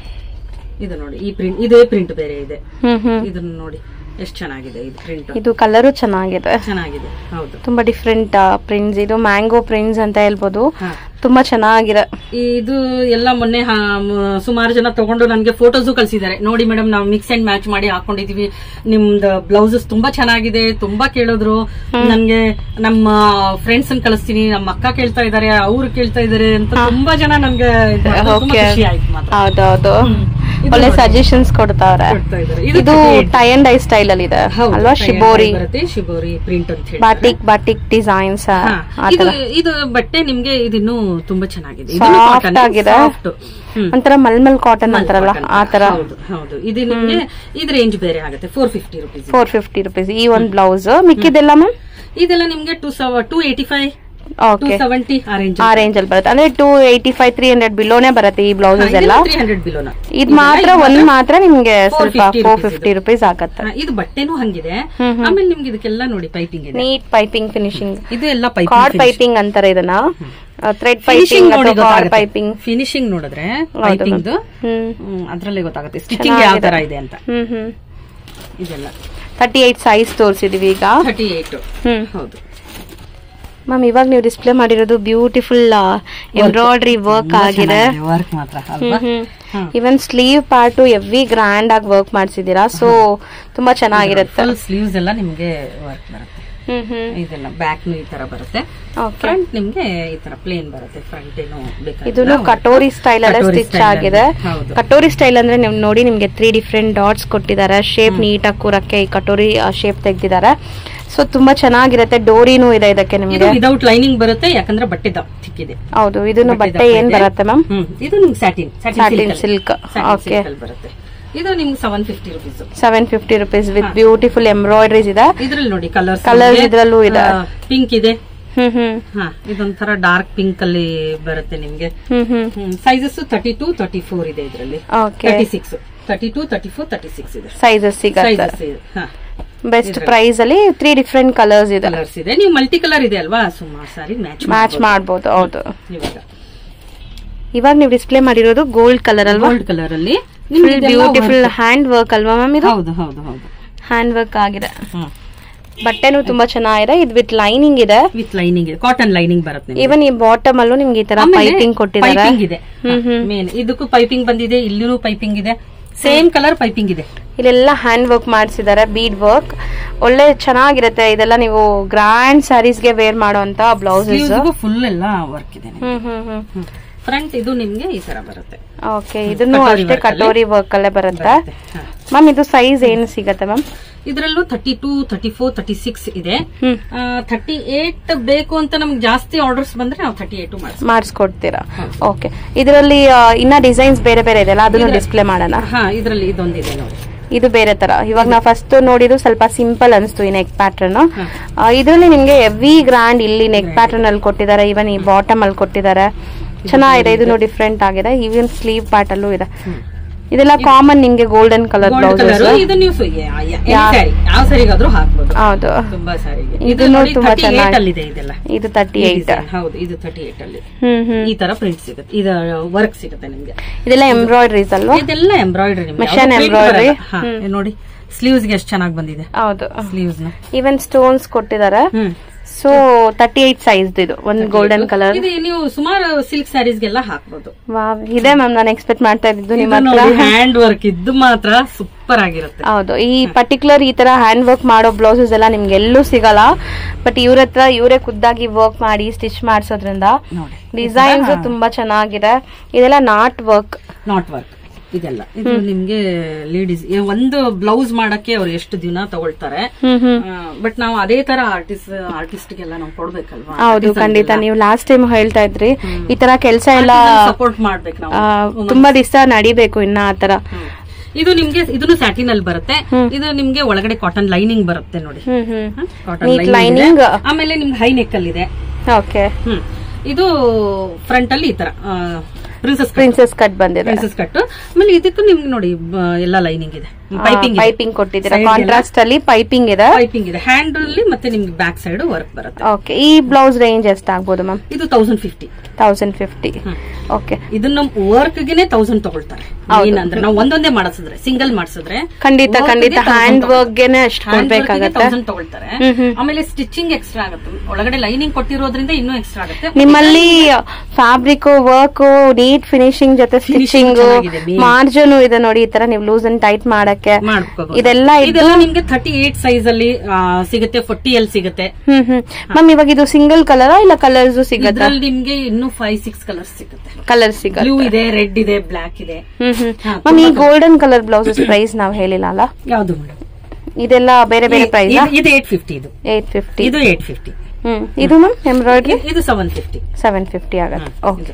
ಇದು ನೋಡಿ, ಈ ಪ್ರಿಂಟ್ ಇದೇ ಪ್ರಿಂಟ್ ಬೇರೆ ಇದೆ. ಇದನ್ನ ನೋಡಿ ಎಷ್ಟು ಚೆನ್ನಾಗಿದೆ ಇದು ಪ್ರಿಂಟ್. ಇದು ಕಲರು ಚೆನ್ನಾಗಿದೆ ಚೆನ್ನಾಗಿದೆ ಹೌದು. ತುಂಬಾ ಡಿಫ್ರೆಂಟ್ ಪ್ರಿಂಟ್ಸ್. ಇದು ಮ್ಯಾಂಗೋ ಪ್ರಿಂಟ್ಸ್ ಅಂತ ಹೇಳ್ಬೋದು. ತುಂಬಾ ಚೆನ್ನಾಗಿದೆ. ಇದು ಎಲ್ಲ ಮೊನ್ನೆ ಸುಮಾರು ಜನ ತಗೊಂಡು ನನ್ಗೆ ಫೋಟೋಸ್ ಕಳ್ಸಿದ್ದಾರೆ. ನೋಡಿ ಮೇಡಮ್ ನಾವು ಮಿಕ್ಸ್ ಅಂಡ್ ಮ್ಯಾಚ್ ಮಾಡಿ ಹಾಕೊಂಡಿದೀವಿ, ನಿಮ್ದು ಬ್ಲೌಸಸ್ ತುಂಬಾ ಚೆನ್ನಾಗಿದೆ, ತುಂಬಾ ಕೇಳಿದ್ರು. ನನ್ಗೆ ನಮ್ಮ ಫ್ರೆಂಡ್ಸ್ ಅನ್ ಕಳಿಸ್ತೀನಿ, ನಮ್ಮ ಅಕ್ಕ ಕೇಳ್ತಾ ಇದಾರೆ, ಅವ್ರು ಕೇಳ್ತಾ ಇದಾರೆ ಅಂತ ತುಂಬಾ ಜನ ನನ್ಗೆ ಖುಷಿ ಆಯ್ತು. ಹೌದೌದು, ಒಳ್ಳೆ ಸಜೆಷನ್ಸ್ ಕೊಡ್ತಾವ್ರೆ. ಇದು ಟೈ ಅಂಡ್ ಡೈ ಸ್ಟೈಲ್ ಅಲ್ಲಿ ಇದೆ ಅಲ್ವಾ? ಶಿಬೋರಿ ಶಿಬೋರಿ ಪ್ರಿಂಟ್ ಅಂತ ಹೇಳಿ ಬಾಟಿಕ್ ಬಾಟಿಕ್ ಡಿಸೈನ್ಸ್. ಇದು ಬಟ್ಟೆ ನಿಮ್ಗೆ ಇದನ್ನು ತುಂಬಾ ಚೆನ್ನಾಗಿದೆ, ಸಾಫ್ಟ್ ಆಗಿದೆ, ಒಂಥರ ಮಲ್ಮಲ್ ಕಾಟನ್ ಅಂತಾರಲ್ಲ ಆ ತರ. ಹೌದು. ಇದು ನಿಮ್ಗೆ ಇದು ರೇಂಜ್ ಬೇರೆ ಆಗುತ್ತೆ. Four fifty rupees four fifty rupees ಈ ಒಂದ್ ಬ್ಲೌಸ್. ಮಿಕ್ಕಿದೆಲ್ಲ ಮ್ಯಾಮ್ ಇದೆಲ್ಲ ನಿಮ್ಗೆ two two eighty five seventy ಆ ರೇಂಜ್ ಅಲ್ಲಿ ಬರುತ್ತೆ. ಅಂದ್ರೆ two eighty five three hundred ಬಿಲೋನೇ ಬರುತ್ತೆ ಈ ಬ್ಲೌಸಸ್ ಎಲ್ಲ. ಇದು ಮಾತ್ರ ಒಂದ್ ಮಾತ್ರ ನಿಮ್ಗೆ ಸ್ವಲ್ಪ ಫೋರ್ ಫಿಫ್ಟಿ ರುಪೀಸ್ ಆಗತ್ತೆ. ಇದು ಬಟ್ಟೆನೂ ಹಂಗಿದೆ. ಆಮೇಲೆ ನಿಮ್ಗೆ ಇದಕ್ಕೆಲ್ಲ ನೋಡಿ ಪೈಪಿಂಗ್ ಇದೆ, ನೀಟ್ ಪೈಪಿಂಗ್ ಫಿನಿಶಿಂಗ್. ಇದು ಎಲ್ಲ ಕಾರ್ಡ್ ಪೈಪಿಂಗ್ ಅಂತಾರೆ ಇದನ್ನ. Thread piping cord piping finishing ನೋಡಿದ್ರೆ ಪೈಪಿಂಗ್ ಅದ್ರಲ್ಲೇ ಗೊತ್ತಾಗುತ್ತೆ ಸ್ಟಿಚಿಂಗ್ ಯಾವ ತರ ಇದೆ ಅಂತ. ಇದೆಲ್ಲ ತರ್ಟಿ ಏಟ್ ಸೈಜ್ ತೋರಿಸಿದೀವಿ ಈಗ. ತರ್ಟಿ ಏಟ್ ಹೌದು ಮ್ಯಾಮ್. ಇವಾಗ ನೀವು ಡಿಸ್ಪ್ಲೇ ಮಾಡಿರೋದು ಬ್ಯೂಟಿಫುಲ್ ಎಂಬ್ರಾಯ್ಡ್ರಿ ವರ್ಕ್ ಆಗಿದೆ. ವರ್ಕ್ ಮಾತ್ರ even sleeve part every grand ಆಗಿ ವರ್ಕ್ ಮಾಡಿಸಿದೀರಾ, ಸೊ ತುಂಬಾ ಚೆನ್ನಾಗಿರುತ್ತೆ. ಸ್ಲೀವ್ಸ್ ಎಲ್ಲ ನಿಮ್ಗೆ ವರ್ಕ್ ಬರುತ್ತೆ. ಇದೆಲ್ಲ ಬ್ಯಾಕ್ ಈ ತರ ಬರುತ್ತೆ, ಫ್ರಂಟ್ ನಿಮ್ಗೆ ಈ ತರ ಪ್ಲೇನ್ ಬರುತ್ತೆ. ಫ್ರಂಟ್ ಏನು ಇದನ್ನು ಕಟೋರಿ ಸ್ಟೈಲ್ ಅಲ್ಲೇ ಸ್ಟಿಚ್ ಆಗಿದೆ. ಕಟೋರಿ ಸ್ಟೈಲ್ ಅಂದ್ರೆ ನೀವು ನೋಡಿ ನಿಮ್ಗೆ ತ್ರೀ ಡಿಫ್ರೆಂಟ್ ಡಾಟ್ಸ್ ಕೊಟ್ಟಿದ್ದಾರೆ. ಶೇಪ್ ನೀಟಾಗಿ ಕೂರಕ್ಕೆ ಈ ಕಟೋರಿ ಶೇಪ್ ತೆಗ್ದಿದ್ದಾರೆ. ಸೊ ತುಂಬಾ ಚೆನ್ನಾಗಿರುತ್ತೆ. ಡೋರಿನೂ ಇದೆ ಇದಕ್ಕೆ ನಿಮ್ಗೆ. ವಿದೌಟ್ ಲೈನಿಂಗ್ ಬರುತ್ತೆ, ಯಾಕಂದ್ರೆ ಬಟ್ಟೆ ಥಿಕ್ ಇದೆ. ಹೌದು. ಇದನ್ನು ಬಟ್ಟೆ ಏನ್ ಬರುತ್ತೆ ಮ್ಯಾಮ್? ಇದು ನಿಮ್ಗೆ ಸ್ಯಾಟಿನ್ ಸ್ಯಾಟಿನ್ ಸಿಲ್ಕ್. ಓಕೆ. ಬರುತ್ತೆ. ಇದು ನಿಮ್ಗೆ seven fifty rupees seven fifty rupees with beautiful embroideries ಇದೆ. ಇದ್ರಲ್ಲಿ ನೋಡಿ ಕಲರ್ಸ್ ಕಲರ್ಸ್ ಇದ್ರಲ್ಲೂ ಇದೆ. ಪಿಂಕ್ ಇದೆ. ಹ್ಮ್ ಹ್ಮ್ ಹಾ, ಇದೊಂಥರ ಡಾರ್ಕ್ ಪಿಂಕ್ ಅಲ್ಲಿ ಬರುತ್ತೆ ನಿಮ್ಗೆ. Sizes thirty two thirty four ಇದೆ ಇದರಲ್ಲಿ. Thirty six thirty two thirty four thirty six ಇದೆ ಸೈಜಸ್ ಸಿಗುತ್ತೆ. ಬೆಸ್ಟ್ ಪ್ರೈಸ್ ಅಲ್ಲಿ ತ್ರೀ ಡಿಫ್ರೆಂಟ್ ಕಲರ್ಸ್ ಇದೆ. ಕಲರ್ಸ್ ಇದೆ. ನೀವು ಮಲ್ಟಿ ಕಲರ್ ಇದೆ ಅಲ್ವಾ, ಸುಮಾರು ಸಾರಿ ಮ್ಯಾಚ್ ಮ್ಯಾಚ್ ಮಾಡಬಹುದು. ಹೌದು. ಇವಾಗ ನೀವು ಡಿಸ್ಪ್ಲೇ ಮಾಡಿರೋದು ಗೋಲ್ಡ್ ಕಲರ್ ಅಲ್ವಾ? ಗೋಲ್ಡ್ ಕಲರ್ ಅಲ್ಲಿ ಬ್ಯೂಟಿಫುಲ್ ಹ್ಯಾಂಡ್ ವರ್ಕ್ ಅಲ್ವಾ ಮ್ಯಾಮ್ ಇದು? ಹೌದು ಹೌದು ಹೌದು, ಹ್ಯಾಂಡ್ ವರ್ಕ್ ಆಗಿದೆ. ಬಟ್ಟೆನೂ ತುಂಬಾ ಚೆನ್ನಾಗಿದೆ. ಇದು ವಿತ್ ಲೈನಿಂಗ್ ಇದೆ. ವಿತ್ ಲೈನಿಂಗ್ ಇದೆ, ಕಾಟನ್ ಲೈನಿಂಗ್ ಬರುತ್ತೆ. ಇವನ್ ಈ ಬಾಟಮ್ ಅಲ್ಲೂ ನಿಮ್ಗೆ ಈ ತರ ಪೈಪಿಂಗ್ ಕೊಟ್ಟಿದ್ದಾರೆ. ಪೈಪಿಂಗ್ ಇದೆ ಮೇನ್. ಇದಕ್ಕೂ ಪೈಪಿಂಗ್ ಬಂದಿದೆ, ಇಲ್ಲೂ ಪೈಪಿಂಗ್ ಇದೆ, ಸೇಮ್ ಕಲರ್ ಪೈಪಿಂಗ್ ಇದೆ. ಇಲ್ಲೆಲ್ಲ ಹ್ಯಾಂಡ್ ವರ್ಕ್ ಮಾಡಿಸಿದ್ದಾರೆ, ಬೀಡ್ ವರ್ಕ್. ಒಳ್ಳೆ ಚೆನ್ನಾಗಿರುತ್ತೆ. ಇದೆಲ್ಲ ನೀವು ಗ್ರ್ಯಾಂಡ್ ಸ್ಯಾರೀಸ್ ಗೆ ವೇರ್ ಮಾಡುವಂತ ಬ್ಲೌಸಸ್. ಫುಲ್ ಎಲ್ಲ ವರ್ಕ್ ಇದೆ. ಫ್ರಂಟ್ ಇದು ನಿಮ್ಗೆ ಈ ತರ ಬರುತ್ತೆ. ಓಕೆ. ಇದನ್ನು ಅಷ್ಟೇ ಕಟೋರಿ ವರ್ಕ್ ಅಲ್ಲೇ ಬರುತ್ತೆ. ಮ್ಯಾಮ್ ಇದು ಸೈಜ್ ಏನು ಸಿಗತ್ತೆ ಮ್ಯಾಮ್? ಇದರಲ್ಲೂ thirty two thirty four thirty six ಇದೆ. ತರ್ಟಿ ಏಟ್ ಬೇಕು ಅಂತ ನಮ್ಗೆ ಜಾಸ್ತಿ ಆರ್ಡರ್ಸ್ ಬಂದ್ರೆ ನಾವು ತರ್ಟಿ ಏಟ್ ಮಾಡಿಸ್ಕೊಡ್ತೀರಾ? ಓಕೆ. ಇದರಲ್ಲಿ ಇನ್ನ ಡಿಸೈನ್ಸ್ ಬೇರೆ ಬೇರೆ ಇದೆಲ್ಲ, ಅದನ್ನು ಡಿಸ್ಪ್ಲೇ ಮಾಡೋಣ. ಹಾ, ಇದರಲ್ಲಿ ಇದೊಂದಿದೆ ನೋಡಿ. ಇದು ಬೇರೆ ತರ. ಇವಾಗ ನಾವು ಫಸ್ಟ್ ನೋಡಿದ್ದು ಸ್ವಲ್ಪ ಸಿಂಪಲ್ ಅನಿಸ್ತು ಈ ನೆಕ್ ಪ್ಯಾಟರ್ನ್. ಇದರಲ್ಲಿ ನಿಮ್ಗೆ ಹೆವಿ ಗ್ರ್ಯಾಂಡ್ ಇಲ್ಲಿ ನೆಕ್ ಪ್ಯಾಟರ್ನ್ ಅಲ್ಲಿ ಕೊಟ್ಟಿದ್ದಾರೆ. ಇವನ್ ಈ ಬಾಟಮ್ ಅಲ್ಲಿ ಕೊಟ್ಟಿದ್ದಾರೆ. ಚೆನ್ನಾಗಿದೆ. ಇದನ್ನು ಡಿಫ್ರೆಂಟ್ ಆಗಿದೆ. ಈವನ್ ಸ್ಲೀವ್ ಪಾರ್ಟ್ ಅಲ್ಲೂ ಇದೆ. ಇದೆಲ್ಲ ಕಾಮನ್ ನಿಮ್ಗೆ ಗೋಲ್ಡನ್ ಕಲರ್ ಬ್ಲೌಸಸ್. ಹೌದು. ಇದನ್ನು ತುಂಬಾ ಚೆನ್ನಾಗಿದೆ. ಇದು ತರ್ಟಿ ಏಟ್. ಹೌದು, ಇದು ತರ್ಟಿ ಏಟ್ ಅಲ್ಲಿ ಈ ತರ ಪ್ರಿಂಟ್ ಸಿಗುತ್ತೆ. ಇದು ವರ್ಕ್ ಸಿಗುತ್ತೆ ನಿಮ್ಗೆ. ಇದೆಲ್ಲ ಎಂಬ್ರಾಯ್ಡ್ರೀಸ್ ಅಲ್ವಾ? ಇದೆಲ್ಲ ಎಂಬ್ರಾಯ್ಡ್ರಿ, ಮಿಷನ್ ಎಂಬ್ರಾಯ್ಡ್ರಿ. ನೋಡಿ ಸ್ಲೀವ್ಸ್ ಗೆ ಎಷ್ಟು ಚೆನ್ನಾಗಿ ಬಂದಿದೆ. ಹೌದು, ಸ್ಲೀವ್ಸ್ ಈವನ್ ಸ್ಟೋನ್ಸ್ ಕೊಟ್ಟಿದ್ದಾರೆ. ಸೊ ತರ್ಟಿ ಏಟ್ ಸೈಜ್ ಇದು ಒಂದು ಗೋಲ್ಡನ್ ಕಲರ್. ಇದು ನೀವು ಸುಮಾರು ಸಿಲ್ಕ್ ಸ್ಯಾರೀಸ್ ಗೆಲ್ಲ ಹಾಕ್ಬೋದು. ವಾವ್, ಇದೆ ಮ್ಯಾಮ್ ನಾನು ಎಕ್ಸ್ಪೆಕ್ಟ್ ಮಾಡ್ತಾ ಇದ್ದು ನಿಮ್ಮ ಹತ್ರ ಹ್ಯಾಂಡ್ ವರ್ಕ್ ಇದ್ದು ಮಾತ್ರ ಸೂಪರ್ ಆಗಿರುತ್ತೆ. ಹೌದು, ಈ ಪರ್ಟಿಕ್ಯುಲರ್ ಈ ತರ ಹ್ಯಾಂಡ್ ವರ್ಕ್ ಮಾಡೋ ಬ್ಲೌಸಸ್ ಎಲ್ಲ ನಿಮ್ಗೆ ಎಲ್ಲೂ ಸಿಗಲ್ಲ. ಬಟ್ ಇವ್ರ ಹತ್ರ ಇವರೇ ಖುದ್ದಾಗಿ ವರ್ಕ್ ಮಾಡಿ ಸ್ಟಿಚ್ ಮಾಡಿಸೋದ್ರಿಂದ ಡಿಸೈನ್ಸ್ ತುಂಬಾ ಚೆನ್ನಾಗಿದೆ. ಇದೆಲ್ಲ ನಾಟ್ ವರ್ಕ್ ನಾಟ್ ವರ್ಕ್ ಇದೆಲ್ಲ. ಇದು ನಿಮ್ಗೆ ಲೇಡೀಸ್ ಒಂದು ಬ್ಲೌಸ್ ಮಾಡಕ್ಕೆ ಅವ್ರು ಎಷ್ಟು ದಿನ ತಗೊಳ್ತಾರೆ. ಬಟ್ ನಾವು ಅದೇ ತರ ಆರ್ಟಿಸ್ಟ್ ಆರ್ಟಿಸ್ಟ್ ಗೆಲ್ಲ ನಾವು ಕೊಡ್ಬೇಕಲ್ವಾ. ಹೌದು, ಖಂಡಿತ. ನೀವು ಲಾಸ್ಟ್ ಟೈಮ್ ಹೇಳ್ತಾ ಇದ್ರಿ ಈ ತರ ಕೆಲಸ ಎಲ್ಲ ಸಪೋರ್ಟ್ ಮಾಡ್ಬೇಕು ನಾವು, ತುಂಬಾ ದಿವಸ ನಡಿಬೇಕು ಇನ್ನ ಆ ತರ. ಇದು ನಿಮ್ಗೆ ಇದನ್ನು ಸ್ಯಾಟಿನ್ ಅಲ್ಲಿ ಬರುತ್ತೆ. ಇದು ನಿಮ್ಗೆ ಒಳಗಡೆ ಕಾಟನ್ ಲೈನಿಂಗ್ ಬರುತ್ತೆ ನೋಡಿ, ಕಾಟನ್ ಲೈನಿಂಗ್. ಆಮೇಲೆ ನಿಮ್ಗೆ ಹೈ ನೆಕ್ ಅಲ್ಲಿ ಇದೆ. ಓಕೆ, ಇದು ಫ್ರಂಟ್ ಅಲ್ಲಿ ಈ ತರ ಪ್ರಿನ್ಸೆಸ್ ಪ್ರಿನ್ಸೆಸ್ ಕಟ್ ಬಂದಿದೆ. Princess cut. ಆಮೇಲೆ ಇದಕ್ಕೂ ನಿಮ್ಗೆ ನೋಡಿ ಎಲ್ಲ ಲೈನಿಂಗ್ ಇದೆ, ಪೈಪಿಂಗ್ ಪೈಪಿಂಗ್ ಕೊಟ್ಟಿದ್ದೀರಾ. ಕಾಂಟ್ರಾಸ್ಟ್ ಅಲ್ಲಿ ಪೈಪಿಂಗ್ ಇದೆ, ಪೈಪಿಂಗ್ ಇದೆ ಹ್ಯಾಂಡ್ ಅಲ್ಲಿ. ಮತ್ತೆ ನಿಮ್ಗೆ ಬ್ಯಾಕ್ ಸೈಡ್ ವರ್ಕ್ ಬರುತ್ತೆ. ಓಕೆ, ಈ ಬ್ಲೌಸ್ ರೇಂಜ್ ಎಷ್ಟು ಆಗ್ಬೋದು ಮ್ಯಾಮ್? ಇದು thousand fifty thousand fifty okay. ಇದನ್ನ ವರ್ಕ್ ಗೆನೆ ತೌಸಂಡ್ ತಗೊಳ್ತಾರೆ. ಏನಂದ್ರೆ ನಾವು ಒಂದೊಂದೇ ಮಾಡಿಸಿದ್ರೆ, ಸಿಂಗಲ್ ಮಾಡಿಸಿದ್ರೆ ಖಂಡಿತ ಖಂಡಿತ ಹ್ಯಾಂಡ್ ವರ್ಕ್ ಗೆನೆ ಅಷ್ಟು ಕೊಡ್ಬೇಕಾಗತ್ತೆ, ತೌಸಂಡ್ ತಗೊಳ್ತಾರೆ. ಆಮೇಲೆ ಸ್ಟಿಚಿಂಗ್ ಎಕ್ಸ್ಟ್ರಾ ಆಗುತ್ತೆ, ಒಳಗಡೆ ಲೈನಿಂಗ್ ಕೊಟ್ಟಿರೋದ್ರಿಂದ ಇನ್ನೂ ಎಕ್ಸ್ಟ್ರಾ ಆಗುತ್ತೆ. ನಿಮ್ಮಲ್ಲಿ ಫ್ಯಾಬ್ರಿಕ್ ವರ್ಕ್, ನೀಟ್ ಫಿನಿಶಿಂಗ್ ಜೊತೆ ಸ್ಟಿಚಿಂಗ್, ಮಾರ್ಜಿನ್ ಇದೆ ನೋಡಿ. ಈ ತರ ನೀವು ಲೂಸ್ ಅಂಡ್ ಟೈಟ್ ಮಾಡಕ್ಕೆ ಇದೆಲ್ಲ ಇದೆಲ್ಲ ನಿಮ್ಗೆ ತರ್ಟಿ ಏಟ್ ಸೈಜ್ ಅಲ್ಲಿ ಸಿಗುತ್ತೆ, ಫೋರ್ಟಿ ಎಲ್ ಸಿಗುತ್ತೆ. ಹ್ಮ್ ಹ್ಮ್ ಮ್ಯಾಮ್, ಇವಾಗ ಇದು ಸಿಂಗಲ್ ಕಲರ್ ಇಲ್ಲ ಕಲರ್ಸ್ ಸಿಗುತ್ತೆ? ನಿಮ್ಗೆ ಇನ್ನು ಫೈವ್ ಸಿಕ್ಸ್ ಕಲರ್ಸ್ ಸಿಗುತ್ತೆ. ಕಲರ್ ಸಿಗುತ್ತೆ, ಬ್ಲೂ ಇದೆ, ರೆಡ್ ಇದೆ, ಬ್ಲಾಕ್ ಇದೆ. ಹ್ಮ್ ಹ್ಮ್ ಮ್ಯಾಮ್, ಈ ಗೋಲ್ಡನ್ ಕಲರ್ ಬ್ಲೌಸಸ್ ಪ್ರೈಸ್ ನಾವ್ ಹೇಳಿಲ್ಲ ಅಲ್ಲ? ಯಾವ್ದು ಮೇಡಮ್? ಇದೆಲ್ಲ ಬೇರೆ ಬೇರೆ ಪ್ರೈಸ್. ಇದು ಏಟ್ ಫಿಫ್ಟಿ, ಇದು ಏಟ್ ಫಿಫ್ಟಿ, ಇದು ಏಟ್ ಫಿಫ್ಟಿ. ಹ್ಮ್ ಇದು ಮ್ಯಾಮ್ ಎಂಬ್ರಾಯ್ಡ್ರಿ ಇದು ಸೆವೆನ್ ಫಿಫ್ಟಿ ಸೆವೆನ್ ಫಿಫ್ಟಿ ಆಗುತ್ತೆ. ಓಕೆ,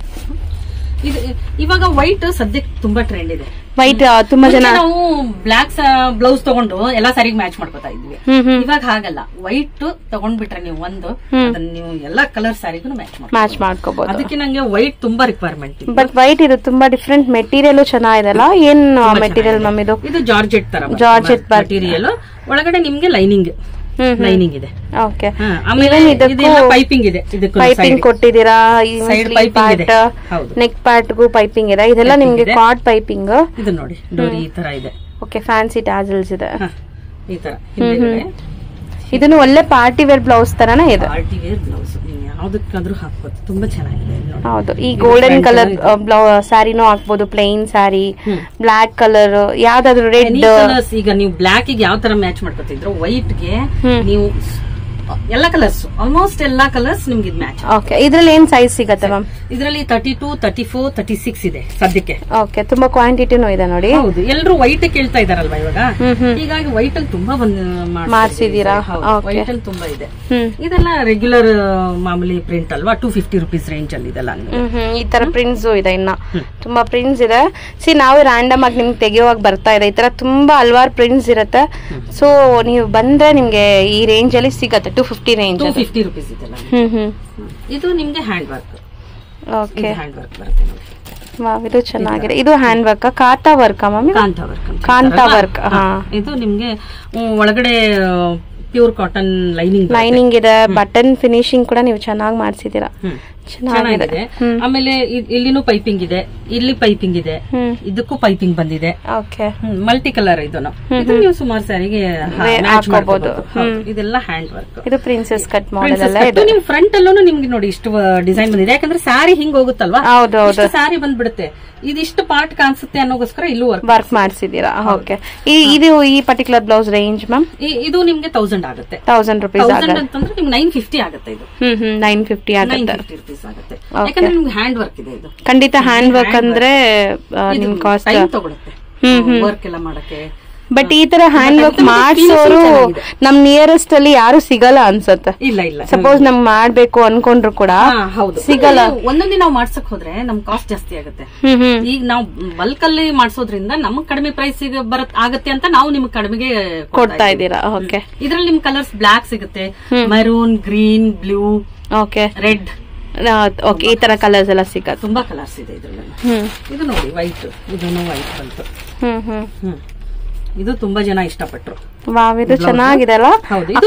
ಇದು ಇವಾಗ ವೈಟ್ ಸದ್ಯಕ್ಕೆ ತುಂಬಾ ಟ್ರೆಂಡ್ ಇದೆ. ವೈಟ್ ತುಂಬಾ ಜನ ನಾವು ಬ್ಲಾಕ್ ಬ್ಲೌಸ್ ತಗೊಂಡು ಎಲ್ಲಾ ಸಾರಿಗೆ ಮ್ಯಾಚ್ ಮಾಡ್ಕೋತಾ ಇದ್ವಿ. ಇವಾಗ ಹಾಗಲ್ಲ, ವೈಟ್ ತಗೊಂಡ್ಬಿಟ್ರೆ ನೀವು ಒಂದು ಅದನ್ನ ನೀವು ಎಲ್ಲಾ ಕಲರ್ ಸಾರಿಗೂ ಮ್ಯಾಚ್ ಮ್ಯಾಚ್ ಮಾಡ್ಕೋಬಹುದು. ಅದಕ್ಕೆ ನಂಗೆ ವೈಟ್ ತುಂಬಾ ರಿಕ್ವೈರ್ಮೆಂಟ್. ಬಟ್ ವೈಟ್ ಇದು ತುಂಬಾ ಡಿಫ್ರೆಂಟ್ ಮೆಟೀರಿಯಲ್ ಚೆನ್ನಾಗಿದೆ ಅಲ್ಲ? ಏನ್ ಮೆಟೀರಿಯಲ್ ಮ್ಯಾಮ್ ಇದು? ಇದು ಜಾರ್ಜೆಟ್ ತರ ಜಾರ್ಜೆಟ್ ಮೆಟೀರಿಯಲ್. ಒಳಗಡೆ ನಿಮ್ಗೆ ಲೈನಿಂಗ್ ಲೈನಿಂಗ್ ಇದೆ. ಓಕೆ, ಆಮೇಲೆ ಪೈಪಿಂಗ್ ಇದೆ, ಪೈಪಿಂಗ್ ಕೊಟ್ಟಿದ್ದೀರಾ. ನೆಕ್ ಪಾರ್ಟ್ಗೂ ಪೈಪಿಂಗ್ ಇದೆ. ಇದೆಲ್ಲ ನಿಮ್ಗೆ ಕಾರ್ಡ್ ಪೈಪಿಂಗ್. ಇದು ನೋಡಿ ಡೋರಿ ಈ ತರ ಇದೆ. ಓಕೆ, ಫ್ಯಾನ್ಸಿ ಟ್ಯಾಸಲ್ಸ್ ಇದೆ ಈ ತರ. ಇದನ್ನು ಒಳ್ಳೆ ಪಾರ್ಟಿ ವೇರ್ ಬ್ಲೌಸ್ ತರನೇ ಇದೆ. ಪಾರ್ಟಿ ವೇರ್ ಬ್ಲೌಸ್ ಯಾವ್ದಕ್ಕಾದ್ರೂ ಹಾಕ್ಬೋದು, ತುಂಬಾ ಚೆನ್ನಾಗಿದೆ. ಹೌದು, ಈ ಗೋಲ್ಡನ್ ಕಲರ್ ಸ್ಯಾರಿನೂ ಹಾಕ್ಬೋದು, ಪ್ಲೇನ್ ಸ್ಯಾರಿ, ಬ್ಲಾಕ್ ಕಲರ್, ಯಾವ್ದಾದ್ರು ರೆಡ್. ಈಗ ನೀವು ಬ್ಲಾಕ್ ಗೆ ಯಾವ ತರ ಮ್ಯಾಚ್ ಮಾಡ್ಕೊತಿದ್ರು, ವೈಟ್ ಗೆ ನೀವು ಎಲ್ಲಾ ಕಲರ್ಸ್, ಆಲ್ಮೋಸ್ಟ್ ಎಲ್ಲಾ ಕಲರ್ಸ್ ನಿಮ್ಗೆ ಮ್ಯಾಚ್. ಓಕೆ, ಇದ್ರಲ್ಲಿ ಏನ್ ಸೈಜ್ ಸಿಗತ್ತೆ ಮ್ಯಾಮ್? ಇದರಲ್ಲಿ thirty two, thirty four, thirty six ಇದೆ ಸದ್ಯಕ್ಕೆ. ಓಕೆ, ತುಂಬಾ ಕ್ವಾಂಟಿಟಿನೂ ಇದೆ ನೋಡಿ. ಹೌದು, ಎಲ್ಲರೂ ವೈಟ್ ಕೇಳ್ತಾ ಇದಾರಲ್ವಾ ಇವಾಗ, ಹೀಗಾಗಿ ವೈಟ್ ಅಲ್ಲಿ ತುಂಬಾ ಬಂದು ಮಾಡ್ಸಿದೀರಾ. ವೈಟ್ ಅಲ್ಲಿ ತುಂಬಾ ಇದೆ. ಇದೆಲ್ಲ ರೆಗ್ಯುಲರ್ ಮಾಮೂಲಿ ಪ್ರಿಂಟ್ ಅಲ್ವಾ, ಟೂ ಫಿಫ್ಟಿ ರುಪೀಸ್ ರೇಂಜ್ ಅಲ್ಲಿ ಇದೆಲ್ಲ. ಈ ತರ ಪ್ರಿಂಟ್ಸ್ ಇದೆ, ಇನ್ನ ತುಂಬಾ ಪ್ರಿಂಟ್ಸ್ ಇದೆ. ಸಿ ನಾವು ರ್ಯಾಂಡಮ್ ಆಗಿ ನಿಮ್ಗೆ ತೆಗೆಯುವಾಗ ಬರ್ತಾ ಇದೆ. ಈ ತರ ತುಂಬಾ ಹಲವಾರು ಪ್ರಿಂಟ್ಸ್ ಇರುತ್ತೆ. ಸೊ ನೀವು ಬಂದ್ರೆ ನಿಮ್ಗೆ ಈ ರೇಂಜ್ ಅಲ್ಲಿ ಸಿಗತ್ತೆ. Two fifty range, two fifty rupees ಇದೆಲ್ಲ. ಇದು ನಿಮ್ಗೆ hand work. Okay, hand work ಬರುತ್ತೆ ನೋಡಿ. ವಾವ್, ಇದು ಚೆನ್ನಾಗಿದೆ. ಇದು hand work, kantha work mummy? Kantha work, kantha work. ಇದು ನಿಮ್ಗೆ ಒಳಗಡೆ ಪ್ಯೂರ್ ಕಾಟನ್ ಲೈನಿಂಗ್ ಲೈನಿಂಗ್ ಇದೆ. ಬಟನ್ ಫಿನಿಶಿಂಗ್ ಕೂಡ ನೀವು ಚೆನ್ನಾಗಿ ಮಾಡಿಸಿದೀರಾ, ಚೆನ್ನಾಗಿದೆ. ಆಮೇಲೆ ಇಲ್ಲಿನೂ ಪೈಪಿಂಗ್ ಇದೆ, ಇಲ್ಲಿ ಪೈಪಿಂಗ್ ಇದೆ, ಇದಕ್ಕೂ ಪೈಪಿಂಗ್ ಬಂದಿದೆ. ಮಲ್ಟಿ ಕಲರ್ ಇದನ್ನು ಇದು ನೀವು ಸುಮಾರು ಸಾರಿಗೆ ಹಾಕಬಹುದು. ಇದೆಲ್ಲ ಹ್ಯಾಂಡ್ ವರ್ಕ್. ಇದು ಪ್ರಿನ್ಸೆಸ್ ಕಟ್ ಮಾಡೆಲ್ ಅಲ್ಲ? ಇದು ನೀವು ಫ್ರಂಟ್ ಅಲ್ಲೂ ನಿಮ್ಗೆ ನೋಡಿ ಇಷ್ಟು ಡಿಸೈನ್ ಬಂದಿದೆ. ಯಾಕಂದ್ರೆ ಸ್ಯಾರಿ ಹಿಂಗ್ ಹೋಗುತ್ತಲ್ವಾ, ಸ್ಯಾರಿ ಬಂದ್ಬಿಡುತ್ತೆ, ಇದಿಷ್ಟು ಪಾರ್ಟ್ ಕಾಣಿಸುತ್ತೆ ಅನ್ನೋಗೋಸ್ಕರ ಇಲ್ಲೂ ವರ್ಕ್ ವರ್ಕ್ ಮಾಡಿಸಿದೀರಾ. ಓಕೆ, ಇದು ಈ ಪರ್ಟಿಕ್ಯುಲರ್ ಬ್ಲೌಸ್ ರೇಂಜ್ ಮ್ಯಾಮ್? ಇದು ನಿಮ್ಗೆ ತೌಸಂಡ್ ಆಗುತ್ತೆ. ತೌಸಂಡ್ ರುಪೀಸ್ ಅಂತಂದ್ರೆ ನಿಮ್ಗೆ ನೈನ್ ಫಿಫ್ಟಿ ಆಗುತ್ತೆ. ಇದು ನೈನ್ ಫಿಫ್ಟಿ ಆಗುತ್ತೆ. ಆಗುತ್ತೆ ಯಾಕಂದ್ರೆ ನಿಮ್ಗೆ ಹ್ಯಾಂಡ್ ವರ್ಕ್ ಇದೆ. ಇದು ಖಂಡಿತ ಹ್ಯಾಂಡ್ ವರ್ಕ್ ಅಂದ್ರೆ ನಿಮ್ ಕಾಸ್ಟ್ ತಗೊಳುತ್ತೆ ವರ್ಕ್ ಎಲ್ಲ ಮಾಡಕ್ಕೆ. ಬಟ್ ಈ ತರ ಹ್ಯಾಂಡ್ ವರ್ಕ್ ಮಾಡ್ಸೋರು ನಮ್ ನಿಯರೆಸ್ಟ್ ಅಲ್ಲಿ ಯಾರು ಸಿಗಲ್ಲ ಅನ್ಸುತ್ತೆ. ಇಲ್ಲ ಇಲ್ಲ, ಸಪೋಸ್ ನಮ್ ಮಾಡ್ಬೇಕು ಅನ್ಕೊಂಡ್ರು ಕೂಡ ಸಿಗಲ್ಲ. ಒಂದೊಂದೇ ನಾವು ಮಾಡ್ಸಕ್ ಹೋದ್ರೆ ನಮ್ ಕಾಸ್ಟ್ ಜಾಸ್ತಿ ಆಗುತ್ತೆ. ಈಗ ನಾವು ಬಲ್ಕ್ ಅಲ್ಲಿ ಮಾಡ್ಸೋದ್ರಿಂದ ನಮಗ್ ಕಡಿಮೆ ಪ್ರೈಸ್ ಬರತ್ ಆಗತ್ತೆ ಅಂತ ನಾವು ನಿಮ್ಗೆ ಕಡಿಮೆಗೆ ಕೊಡ್ತಾ ಇದ್ದೀರಾ. ಓಕೆ, ಇದ್ರಲ್ಲಿ ನಿಮ್ ಕಲರ್ಸ್ ಬ್ಲಾಕ್ ಸಿಗುತ್ತೆ, maroon, green, blue, okay, red. Okay, ಈ ತರ ಕಲರ್ಸ್ ಎಲ್ಲ ಸಿಗುತ್ತೆ. ತುಂಬಾ ಕಲರ್ಸ್ ಇದೆ ಇದ್ರಲ್ಲಿ. ಇದು ನೋಡಿ ವೈಟ್, ಇದನ್ನು ವೈಟ್ ಬಂತು. ಹ್ಮ್ ಹ್ಮ್ ಹ್ಮ್ ಇದು ತುಂಬಾ ಜನ ಇಷ್ಟಪಟ್ರು. ವಾವ್, ಇದು ಚೆನ್ನಾಗಿದೆ ಅಲ್ಲ? ಹೌದು, ಇದು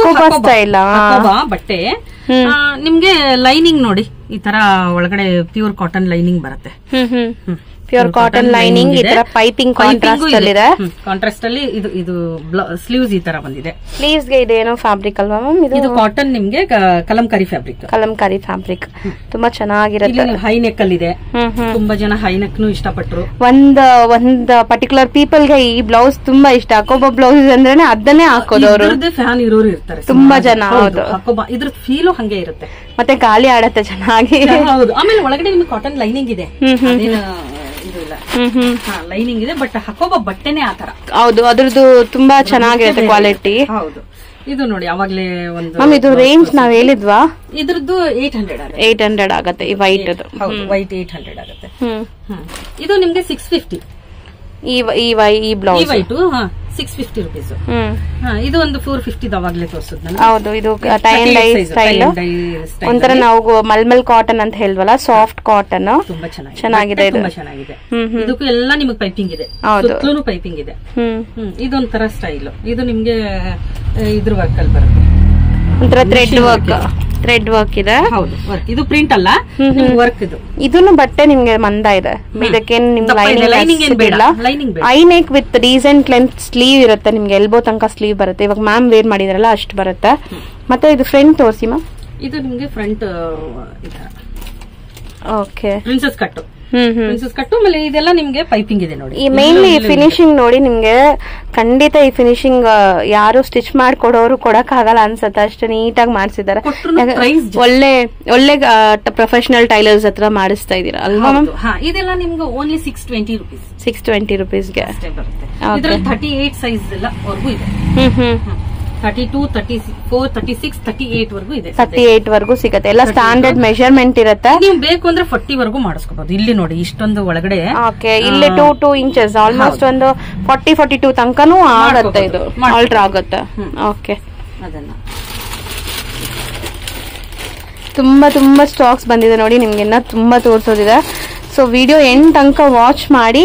ಬಟ್ಟೆ. ನಿಮ್ಗೆ ಲೈನಿಂಗ್ ನೋಡಿ ಈ ತರ ಒಳಗಡೆ ಪ್ಯೂರ್ ಕಾಟನ್ ಲೈನಿಂಗ್ ಬರುತ್ತೆ. ಪ್ಯೂರ್ ಕಾಟನ್ ಲೈನಿಂಗ್, ಈ ತರ ಪೈಪಿಂಗ್ ಕಾಂಟ್ರಾಸ್ಟ್ ಅಲ್ಲಿ ಇದೆ. ಕಾಂಟ್ರಾಸ್ಟ್ ಅಲ್ಲಿ ಇದು ಇದು ಸ್ಲೀವ್ಸ್ ಈ ತರ ಬಂದಿದೆ. ಸ್ಲೀವ್ಸ್ ಗೆ ಇದೇನೋ ಫ್ಯಾಬ್ರಿಕ್ ಅಲ್ವಾ ಮ್ಯಾಮ್? ಇದು ಕಾಟನ್ ನಿಮ್ಗೆ ಕಲಂಕಾರಿ ಫ್ಯಾಬ್ರಿಕ್. ಕಲಂಕಾರಿ ಫ್ಯಾಬ್ರಿಕ್ ತುಂಬಾ ಚೆನ್ನಾಗಿರುತ್ತೆ. ಹೈ ನೆಕ್ ಅಲ್ಲಿ ಇದೆ, ತುಂಬಾ ಜನ ಹೈ ನೆಕ್ ನು ಇಷ್ಟಪಟ್ರು. ಒಂದ್ ಒಂದ್ ಪರ್ಟಿಕ್ಯುಲರ್ ಪೀಪಲ್ ಗೆ ಈ ಬ್ಲೌಸ್ ತುಂಬಾ ಇಷ್ಟ. ಹಕೋಬಾ ಬ್ಲೌಸ್ ಅಂದ್ರೆ ಅದನ್ನೇ ಹಾಕೋದು ಅವರು. ಫ್ಯಾನ್ ಇರೋರು ಇರ್ತಾರೆ ತುಂಬಾ ಜನ. ಹೌದು, ಹಕೋಬಾ ಇದ್ರ ಫೀಲು ಹಂಗೆ ಇರುತ್ತೆ, ಮತ್ತೆ ಗಾಳಿ ಆಡತ್ತೆ ಚೆನ್ನಾಗಿ. ಹೌದು. ಆಮೇಲೆ ಒಳಗಡೆ ನಿಮ್ಗೆ ಕಾಟನ್ ಲೈನಿಂಗ್ ಇದೆ, ಇದು ಇಲ್ಲ, ಲೈನಿಂಗ್ ಇದೆ, ಬಟ್ ಹಕೋಬಾ ಬಟ್ಟೆನೆ ಆತರ. ಹೌದು, ಅದ್ರದ್ದು ತುಂಬಾ ಚೆನ್ನಾಗಿರುತ್ತೆ ಕ್ವಾಲಿಟಿ. ಹೌದು. ಇದು ನೋಡಿ ಅವಾಗ್ಲೇ ಒಂದು ಮ್ಯಾಮ್ ಇದು ರೇಂಜ್ ನಾವ್ ಹೇಳಿದ್ವಾ? ಇದ್ರದ್ದು ಏಟ್ ಹಂಡ್ರೆಡ್ ಆಗುತ್ತೆ. ಏಟ್ ಹಂಡ್ರೆಡ್ ಆಗುತ್ತೆ ಈ ವೈಟ್. ವೈಟ್ ಏಟ್ ಹಂಡ್ರೆಡ್ ಆಗುತ್ತೆ. ಇದು ನಿಮ್ಗೆ ಸಿಕ್ಸ್ ಫಿಫ್ಟಿ. ಈ ಈ ಈ blouse white six fifty rupees. ಇದು ಒಂದು ಫೋರ್ ಫಿಫ್ಟಿ ಅವಾಗ್ಲೇ ತೋರಿಸಿದ್ನಲ್ಲ. ಹೌದು, ಇದು ಟೈ ಅಂಡ್ ಡೈ ಸ್ಟೈಲ್. ಒಂಥರ ನಾವು ಮಲ್ಮಲ್ ಕಾಟನ್ ಅಂತ ಹೇಳ್ವಲ್ಲ, ಸಾಫ್ಟ್ ಕಾಟನ್. ತುಂಬಾ ಚೆನ್ನಾಗಿದೆ, ತುಂಬಾ ಚೆನ್ನಾಗಿದೆ. ಇದಕ್ಕೂ ಎಲ್ಲ ನಿಮಗೆ ಪೈಪಿಂಗ್ ಇದೆ, ಸುತ್ತಲೂ ಪೈಪಿಂಗ್ ಇದೆ. ಇದೊಂಥರ ಸ್ಟೈಲ್. ಇದು ನಿಮ್ಗೆ ಇದ್ರ ವರ್ಕ್ ಅಲ್ಲಿ ಬರುತ್ತೆ, ಒಂಥರ ಥ್ರೆಡ್ ವರ್ಕ್. ಥ್ರೆಡ್ ವರ್ಕ್ ಇದೆ. ಹೌದು, ವರ್ಕ್. ಇದು ಪ್ರಿಂಟ್ ಅಲ್ಲ, ವರ್ಕ್. ಇದು ಇದನ್ನು ಬಟ್ಟೆ ನಿಮ್ಗೆ ಮಂದ ಇದೆ. ಇದಕ್ಕೇನು ನಿಮ್ಗೆ ಲೈನಿಂಗ್ ಇಲ್ಲ. High neck with decent length sleeve ಇರುತ್ತೆ, ನಿಮ್ಗೆ ಎಲ್ಬೋ ತನಕ ಸ್ಲೀವ್ ಬರುತ್ತೆ. ಇವಾಗ ಮ್ಯಾಮ್ ವೇರ್ ಮಾಡಿದ್ರಲ್ಲ ಅಷ್ಟು ಬರುತ್ತೆ. ಮತ್ತೆ ಇದು ಫ್ರಂಟ್ ತೋರಿಸಿ ಮ್ಯಾಮ್. ಇದು ನಿಮ್ಗೆ front okay princess cut. Princess cut. ಆಮೇಲೆ ಇದೆಲ್ಲ ನಿಮ್ಗೆ ಪೈಪಿಂಗ್ ಇದೆ ನೋಡಿ. ಈ ಮೇನ್ಲಿ ಫಿನಿಶಿಂಗ್ ನೋಡಿ, ನಿಮ್ಗೆ ಖಂಡಿತ ಈ ಫಿನಿಶಿಂಗ್ ಯಾರು ಸ್ಟಿಚ್ ಮಾಡ್ಕೊಡೋರು ಕೊಡಕ್ ಆಗಲ್ಲ ಅನ್ಸತ್ತೆ, ಅಷ್ಟು ನೀಟಾಗಿ ಮಾಡಿಸಿದ್ದಾರೆ. ಒಳ್ಳೆ ಒಳ್ಳೆ ಪ್ರೊಫೆಷನಲ್ ಟೈಲರ್ಸ್ ಹತ್ರ ಮಾಡಿಸ್ತಾ ಇದೀರಾ ಅಲ್ವಾ ಮ್ಯಾಮ್? ಇದೆಲ್ಲ ನಿಮ್ಗೆ only six twenty rupees. Six twenty ರುಪೀಸ್ಗೆ ಥರ್ಟಿ ಏಟ್ ಸೈಜ್ ಎಲ್ಲ ವರ್ಗೂ ಇದೆ. Thirty two thirty four thirty six thirty eight ವರ್ಗೂ ಇದೆ. ತರ್ಟಿ ಏಟ್ ವರ್ಗೂ ಸಿಗುತ್ತೆ. ಎಲ್ಲ ಸ್ಟ್ಯಾಂಡರ್ಡ್ ಮೆಜರ್ಮೆಂಟ್ ಇರುತ್ತೆ. ನೀವು ಬೇಕು ಅಂದ್ರೆ ಫೋರ್ಟಿ ವರ್ಗೂ ಮಾಡಿಸ್ಕೋಬಹುದು. ಇಲ್ಲಿ ನೋಡಿ ಇಷ್ಟೊಂದು ಒಳಗಡೆ. ಓಕೆ, ಇಲ್ಲಿ ಟೂ ಟೂ ಇಂಚಸ್ ಆಲ್ಮೋಸ್ಟ್ ಒಂದು ಫಾರ್ಟಿ ಫಾರ್ಟಿ ಟೂ ತನಕನೂ ಆಗುತ್ತೆ. ಇದು ಆಲ್ಟರ್ ಆಗುತ್ತೆ. ಓಕೆ, ಅದನ್ನ ತುಂಬಾ ತುಂಬಾ ಸ್ಟಾಕ್ಸ್ ಬಂದಿದೆ ನೋಡಿ. ನಿಮ್ಗೆ ಇನ್ನ ತುಂಬಾ ತೋರಿಸೋದಿದೆ. ಸೊ ವಿಡಿಯೋ ಎಂಡ್ ತನಕ ವಾಚ್ ಮಾಡಿ.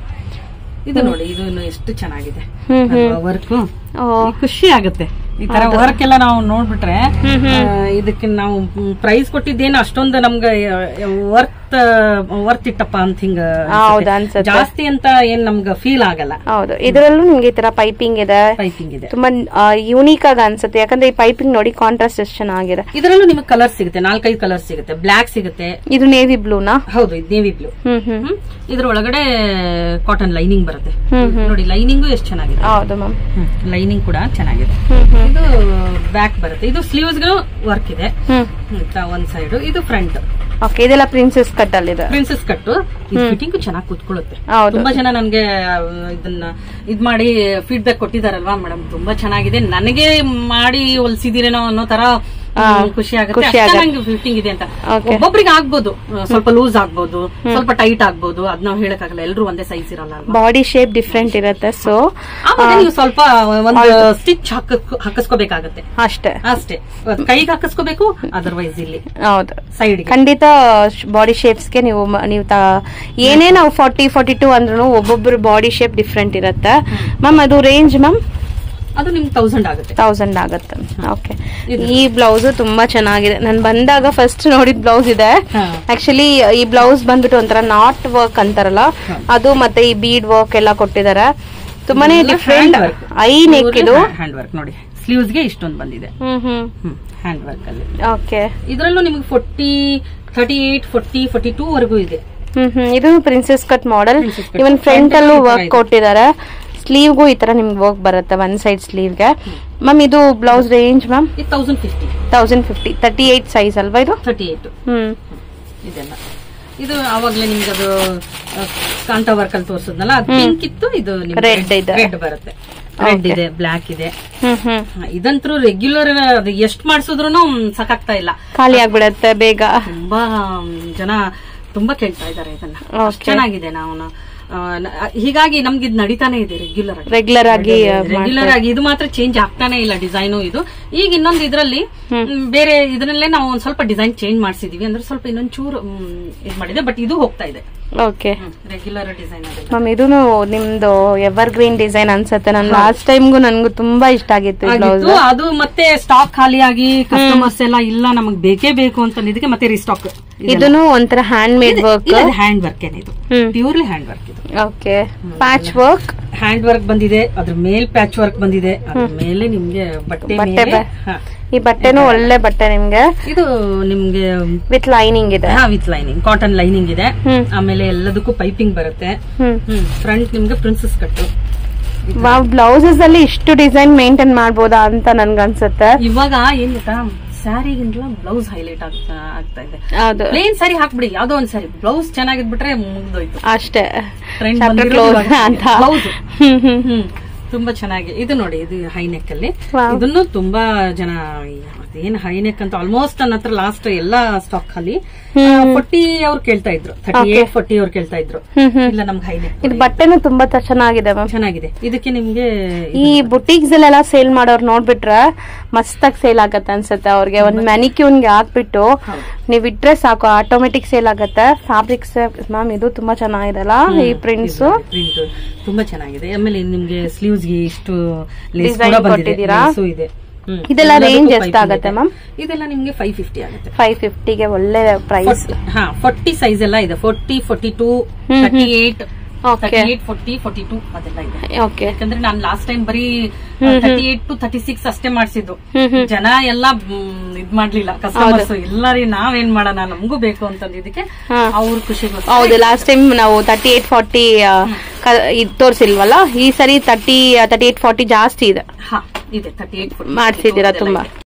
ಇದು ನೋಡಿ, ಇದು ಎಷ್ಟು ಚೆನ್ನಾಗಿದೆ ವರ್ಕ್. ಖುಷಿ ಆಗುತ್ತೆ ಈ ತರ ವರ್ಕ್ ಎಲ್ಲ ನಾವು ನೋಡ್ಬಿಟ್ರೆ. ಇದಕ್ಕೆ ನಾವು ಪ್ರೈಸ್ ಕೊಟ್ಟಿದ್ದೇನು ಅಷ್ಟೊಂದು ನಮ್ಗೆ ವರ್ತ್ ವರ್ತ್ ಇಟ್ಟಪ್ಪ ಅಂತ ಹಿಂಗ ಜಾಸ್ತಿ ಅಂತ ಏನ್ ನಮ್ಗೆ ಫೀಲ್ ಆಗಲ್ಲ. ಹೌದು, ಇದರಲ್ಲೂ ನಿಮ್ಗೆ ಈ ತರ ಪೈಪಿಂಗ್ ಇದೆ. ಪೈಪಿಂಗ್ ಇದೆ, ತುಂಬಾ ಯೂನಿಕ್ ಆಗಿ ಅನ್ಸುತ್ತೆ. ಯಾಕಂದ್ರೆ ಈ ಪೈಪಿಂಗ್ ನೋಡಿ ಕಾಂಟ್ರಾಸ್ಟ್ ಎಷ್ಟು ಚೆನ್ನಾಗಿದೆ. ಇದರಲ್ಲೂ ನಿಮ್ಗೆ ಕಲರ್ ಸಿಗುತ್ತೆ, ನಾಲ್ಕೈದು ಕಲರ್ ಸಿಗುತ್ತೆ. ಬ್ಲಾಕ್ ಸಿಗುತ್ತೆ. ಇದು ನೇವಿ ಬ್ಲೂನಾ? ಹೌದು, ಇದು ನೇವಿ ಬ್ಲೂ. ಇದ್ರ ಒಳಗಡೆ ಕಾಟನ್ ಲೈನಿಂಗ್ ಬರುತ್ತೆ ನೋಡಿ. ಲೈನಿಂಗು ಎಷ್ಟು ಚೆನ್ನಾಗಿದೆ. ಹೌದು ಮ್ಯಾಮ್, ಲೈನಿಂಗ್ ಕೂಡ ಚೆನ್ನಾಗಿದೆ. ಇದು ಬ್ಯಾಕ್ ಬರುತ್ತೆ. ಇದು ಸ್ಲೀವ್ಸ್ ವರ್ಕ್ ಇದೆ ಒಂದ್ ಸೈಡ್. ಇದು ಫ್ರಂಟ್. ಓಕೆ, ಇದೆಲ್ಲ ಪ್ರಿನ್ಸೆಸ್ ಕಟ್ ಅಲ್ಲಿ ಇದೆ. Princess cut. ಫಿಟ್ಟಿಂಗ್ ಚೆನ್ನಾಗಿ ಕೂತ್ಕೊಳ್ಳುತ್ತೆ. ತುಂಬಾ ಜನ ನನ್ಗೆ ಇದನ್ನ ಇದ್ ಮಾಡಿ ಫೀಡ್ಬ್ಯಾಕ್ ಕೊಟ್ಟಿದಾರಲ್ವಾ ಮೇಡಮ್, ತುಂಬಾ ಚೆನ್ನಾಗಿದೆ, ನನಗೆ ಮಾಡಿ ಹೊಲ್ಸಿದಿರೇನೋ ಅನ್ನೋ ತರ ಖುಷಿ ಆಗುತ್ತೆ. ಫಿಟ್ಟಿಂಗ್ ಇದೆ ಅಂತ. ಒಬ್ಬೊಬ್ರಿಗೆ ಆಗ್ಬೋದು, ಸ್ವಲ್ಪ ಲೂಸ್ ಆಗ್ಬೋದು, ಸ್ವಲ್ಪ ಟೈಟ್ ಆಗ್ಬೋದು, ಅದ್ ನಾವು ಹೇಳಕ್ಕಾಗಲ್ಲ. ಎಲ್ರು ಒಂದೇ ಸೈಜ್ ಇರಲ್ಲ. ಬಾಡಿ ಶೇಪ್ ಡಿಫ್ರೆಂಟ್ ಇರುತ್ತೆ. ಸೊ ನೀವು ಸ್ವಲ್ಪ ಒಂದು ಸ್ಟಿಚ್ ಹಾಕಿಸ್ಕೋಬೇಕಾಗತ್ತೆ ಅಷ್ಟೇ. ಅಷ್ಟೇ ಕೈಗೆ ಹಾಕಿಸ್ಕೋಬೇಕು, ಅದರ್ವೈಸ್ ಇಲ್ಲಿ ಹೌದು ಸೈಡ್ ಖಂಡಿತ ಬಾಡಿ ಶೇಪ್ಸ್ ಗೆ ನೀವು ನೀವು ಏನೇ ನಾವು ಫಾರ್ಟಿ ಫಾರ್ಟಿ ಟೂ ಅಂದ್ರೂ ಒಬ್ಬೊಬ್ಬರು ಬಾಡಿ ಶೇಪ್ ಡಿಫ್ರೆಂಟ್ ಇರುತ್ತೆ. ಮ್ಯಾಮ್ ಅದು ರೇಂಜ್ ಮ್ಯಾಮ್? ಅದು ನಿಮ್ಗೆ ತೌಸಂಡ್ ಆಗುತ್ತೆ. ತೌಸಂಡ್ ಆಗುತ್ತೆ. ಓಕೆ, ಈ ಬ್ಲೌಸ್ ತುಂಬಾ ಚೆನ್ನಾಗಿದೆ. ನಾನು ಬಂದಾಗ ಫಸ್ಟ್ ನೋಡಿದ ಬ್ಲೌಸ್ ಇದೆ. ಆಕ್ಚುಲಿ ಈ ಬ್ಲೌಸ್ ಬಂದ್ಬಿಟ್ಟು ಒಂಥರ ನಾಟ್ ವರ್ಕ್ ಅಂತಾರಲ್ಲ ಅದು, ಮತ್ತೆ ಈ ಬೀಡ್ ವರ್ಕ್ ಎಲ್ಲ ಕೊಟ್ಟಿದ್ದಾರೆ. ತುಂಬಾನೇ ಡಿಫ್ರೆಂಟ್. ಐ ನೆಕ್ ಇದು ಹ್ಯಾಂಡ್ ವರ್ಕ್ ನೋಡಿ. ಸ್ಲೀವ್ಸ್ ಗೆ ಇಷ್ಟೊಂದು ಬಂದಿದೆ ಹ್ಯಾಂಡ್ ವರ್ಕ್ ಅಲ್ಲಿ. ಓಕೆ, ಇದರಲ್ಲೂ ನಿಮ್ಗೆ forty thirty eight forty forty two ವರೆಗೂ ಇದೆ. ಹ್ಮ್ ಹ್ಮ್ ಇದು princess cut model. Even front ಅಲ್ಲೂ ವರ್ಕ್ ಕೊಟ್ಟಿದ್ದಾರೆ. ಸ್ಲೀವ್ಗೂ ಈ ತರ ನಿಮ್ಗೆ ವರ್ಕ್ ಬರುತ್ತೆ ಒನ್ ಸೈಡ್ ಸ್ಲೀವ್ಗೆ. ಮ್ಯಾಮ್ ಇದು blouse range ma'am? Thousand fifty. Thousand fifty thirty eight size ಅಲ್ವಾ ಇದು? Thirty eight. ಹ್ಮ್, ಇದೆಲ್ಲ ಇದು ಅವಾಗ್ಲೇ ನಿಮ್ಗೆ ಅದು ಕಾಂತಾ ವರ್ಕ್ ಅಲ್ಲಿ ತೋರಿಸಿದ್ನಲ್ಲ, ಅದು ಪಿಂಕ್ ಇತ್ತು. ಇದು ರೆಡ್ ಇದೆ, ರೆಡ್ ಬರುತ್ತೆ. ರೆಡ್ ಇದೆ, ಬ್ಲಾಕ್ ಇದೆ. ಇದಂತೂ ರೆಗ್ಯುಲರ್ ಅದು ಎಷ್ಟ್ ಮಾಡ್ಸಿದ್ರು ಸಾಕಾಗ್ತಾ ಇಲ್ಲ, ಖಾಲಿ ಆಗ್ಬಿಡತ್ತೆ ಬೇಗ. ತುಂಬಾ ಜನ ತುಂಬಾ ಕೇಳ್ತಾ ಇದಾರೆ ಇದನ್ನ. ಚೆನ್ನಾಗಿದೆ. ನಾವು ಹೀಗಾಗಿ ನಮ್ಗೆ ಇದು ನಡೀತಾನೆ ಇದೆ ರೆಗ್ಯುಲರ್ ಆಗಿ ರೆಗ್ಯುಲರ್ ಆಗಿ ರೆಗ್ಯುಲರ್ ಆಗಿ ಇದು ಮಾತ್ರ ಚೇಂಜ್ ಆಗ್ತಾನೆ ಇಲ್ಲ ಡಿಸೈನು. ಇದು ಈಗ ಇನ್ನೊಂದು ಇದ್ರಲ್ಲಿ ಬೇರೆ ಇದರಲ್ಲೇ ನಾವು ಒಂದ್ ಸ್ವಲ್ಪ ಡಿಸೈನ್ ಚೇಂಜ್ ಮಾಡಿಸಿದೀವಿ, ಅಂದ್ರೆ ಸ್ವಲ್ಪ ಇನ್ನೊಂದ್ ಚೂರು ಇದು ಮಾಡಿದೆ, ಬಟ್ ಇದು ಹೋಗ್ತಾ ಇದೆ. ಓಕೆ ರೆಗ್ಯುಲರ್ ಡಿಸೈನ್ ಮ್ಯಾಮ್ ಇದು ನಿಮ್ದು ಎವರ್ ಗ್ರೀನ್ ಡಿಸೈನ್ ಅನ್ಸುತ್ತೆ. ನಾನು ಲಾಸ್ಟ್ ಟೈಮ್ಗೂ ನನ್ಗೂ ತುಂಬಾ ಇಷ್ಟ ಆಗಿತ್ತು ಬ್ಲೌಸ್. ಅದು ಮತ್ತೆ ಸ್ಟಾಕ್ ಖಾಲಿಯಾಗಿ ಕಸ್ಟಮರ್ಸ್ ಎಲ್ಲ ಇಲ್ಲ ನಮಗ್ ಬೇಕೇ ಬೇಕು ಅಂತ ಇದಕ್ಕೆ ಮತ್ತೆ ರೀಸ್ಟಾಕ್. ಇದನ್ನು ಒಂಥರ hand made work, hand work ಏನಿದು, ಪ್ಯೂರ್ಲಿ ಹ್ಯಾಂಡ್ ವರ್ಕ್ ಇದು. Okay, patch work, hand work ಬಂದಿದೆ, ಅದ್ರ ಮೇಲೆ ಪ್ಯಾಚ್ ವರ್ಕ್ ಬಂದಿದೆ, ಅದ್ರ ಮೇಲೆ ನಿಮ್ಗೆ ಬಟ್ಟೆ ಮೇಲೆ ಈ ಬಟ್ಟೆನೂ ಒಳ್ಳೆ ಬಟ್ಟೆ ನಿಮ್ಗೆ. ಇದು ನಿಮ್ಗೆ ವಿತ್ ಲೈನಿಂಗ್ ಇದೆ. ಹಾ, ವಿತ್ ಲೈನಿಂಗ್, ಕಾಟನ್ ಲೈನಿಂಗ್ ಇದೆ. ಆಮೇಲೆ ಎಲ್ಲದಕ್ಕೂ ಪೈಪಿಂಗ್ ಬರುತ್ತೆ. ಫ್ರಂಟ್ ನಿಮ್ಗೆ ಪ್ರಿನ್ಸಸ್ ಕಟ್ಟು. ಬ್ಲೌಸಸ್ ಅಲ್ಲಿ ಇಷ್ಟು ಡಿಸೈನ್ ಮೇಂಟೈನ್ ಮಾಡಬಹುದಾ ಅಂತ ನನ್ಗನ್ಸುತ್ತೆ. ಇವಾಗ ಏನ್ ಗೊತ್ತಾ, ಸ್ಯಾರಿಗಿಂತ ಬ್ಲೌಸ್ ಹೈಲೈಟ್ ಆಗ್ತಾ ಇದೆ. ಪ್ಲೇನ್ ಸ್ಯಾರಿ ಹಾಕ್ಬಿಡಿ, ಯಾವ್ದೋ ಒಂದ್ ಸ್ಯಾರಿ ಬ್ಲೌಸ್ ಚೆನ್ನಾಗಿದ್ಬಿಟ್ರೆ ಮುಗ್ದೋಯ್ತು ಅಷ್ಟೇ. ಬ್ಲೌಸ್ ತುಂಬಾ ಚೆನ್ನಾಗಿ ಇದು ನೋಡಿ, ಇದು ಹೈನೆಕ್ ಅಲ್ಲಿ. ಇದನ್ನು ತುಂಬಾ ಜನ ಏನ್ ಹೈನೆಕ್ ಅಂತ ಆಲ್ಮೋಸ್ಟ್ ನನ್ನ ಹತ್ರ ಲಾಸ್ಟ್ ಎಲ್ಲಾ ಸ್ಟಾಕ್ ಅಲ್ಲಿ ಫೋರ್ಟಿ ಅವ್ರು ಕೇಳ್ತಾ ಇದ್ರು, ಥರ್ಟಿ ಏಟ್ ಫೋರ್ಟಿ ಅವ್ರು ಕೇಳ್ತಾ ಇದ್ರು. ಇಲ್ಲ ನಮ್ಗೆ ಹೈನೆಕ್. ಇದು ಬಟ್ಟೆನೂ ತುಂಬಾ ಚೆನ್ನಾಗಿದೆ ಮ್ಯಾಮ್, ಚೆನ್ನಾಗಿದೆ. ಇದಕ್ಕೆ ನಿಮ್ಗೆ ಈ ಬುಟೀಕ್ಸ್ ಅಲ್ಲೆಲ್ಲ ಸೇಲ್ ಮಾಡೋರು ನೋಡ್ಬಿಟ್ರೆ ಮಸ್ತಾಗಿ ಸೇಲ್ ಆಗತ್ತೆ ಅನ್ಸುತ್ತೆ. ಅವ್ರಿಗೆ ಒಂದ್ ಮ್ಯಾನಿಕ್ಯೂನ್ಗೆ ಹಾಕ್ಬಿಟ್ಟು ನೀವ್ ಇಟ್ರೆ ಸಾಕು, ಆಟೋಮೆಟಿಕ್ ಸೇಲ್ ಆಗತ್ತೆ. ಫ್ಯಾಬ್ರಿಕ್ಸ್ ಮ್ಯಾಮ್ ಇದು ತುಂಬಾ ಚೆನ್ನಾಗಿದೆಲ್ಲ, ಈ ಪ್ರಿಂಟ್ಸ್ ಪ್ರಿಂಟ್ ತುಂಬಾ ಚೆನ್ನಾಗಿದೆ. ಆಮೇಲೆ ನಿಮ್ಗೆ ಸ್ಲೀವ್ಸ್ ಗೆ ಇಷ್ಟು ಲೇಸ್ ಕೂಡ ಬಂದಿದೆ, ಇದೆ. ಇದೆಲ್ಲ ರೇಂಜ್ ಎಷ್ಟಾಗತ್ತೆ ಮ್ಯಾಮ್? ಇದೆಲ್ಲ ನಿಮ್ಗೆ ಫೈವ್ ಫಿಫ್ಟಿ ಆಗುತ್ತೆ. ಫೈವ್ ಫಿಫ್ಟಿಗೆ ಒಳ್ಳೆ ಪ್ರೈಸ್. ಹಾ, ಫೋರ್ಟಿ ಸೈಜ್ ಎಲ್ಲ ಇದೆ. Forty, forty two, thirty eight, thirty eight, forty, forty two ಅದೆಲ್ಲ ಇದೆ. ಯಾಕಂದ್ರೆ ನಾನು ಲಾಸ್ಟ್ ಟೈಮ್ ಬರೀ thirty eight to thirty six ಅಷ್ಟೇ ಮಾಡ್ಸಿದ್ದು. ಜನ ಎಲ್ಲ ಇದ್ ಮಾಡ್ಲಿಲ್ಲ, ಕಸ್ಟಮರ್ಸ್ ಎಲ್ಲಾರಿ ನಾವೇನ್ ಮಾಡೋಣ, ನಮಗೂ ಬೇಕು ಅಂತಂದಿದ್ದಕ್ಕೆ ಅವ್ರ ಖುಷಿ. ಹೌದು, ಲಾಸ್ಟ್ ಟೈಮ್ ನಾವು ತರ್ಟಿ ಏಟ್ ಫಾರ್ಟಿ ತೋರ್ಸಿಲ್ವಲ್ಲ, ಈ ಸರಿ ತರ್ಟಿ ತರ್ಟಿ ಏಟ್ ಫಾರ್ಟಿ ಜಾಸ್ತಿ ಇದೆ. ಹಾ ಇದೆ, ತರ್ಟಿ ಏಟ್ ಮಾಡ್ಸಿದೀರಾ ತುಂಬಾ.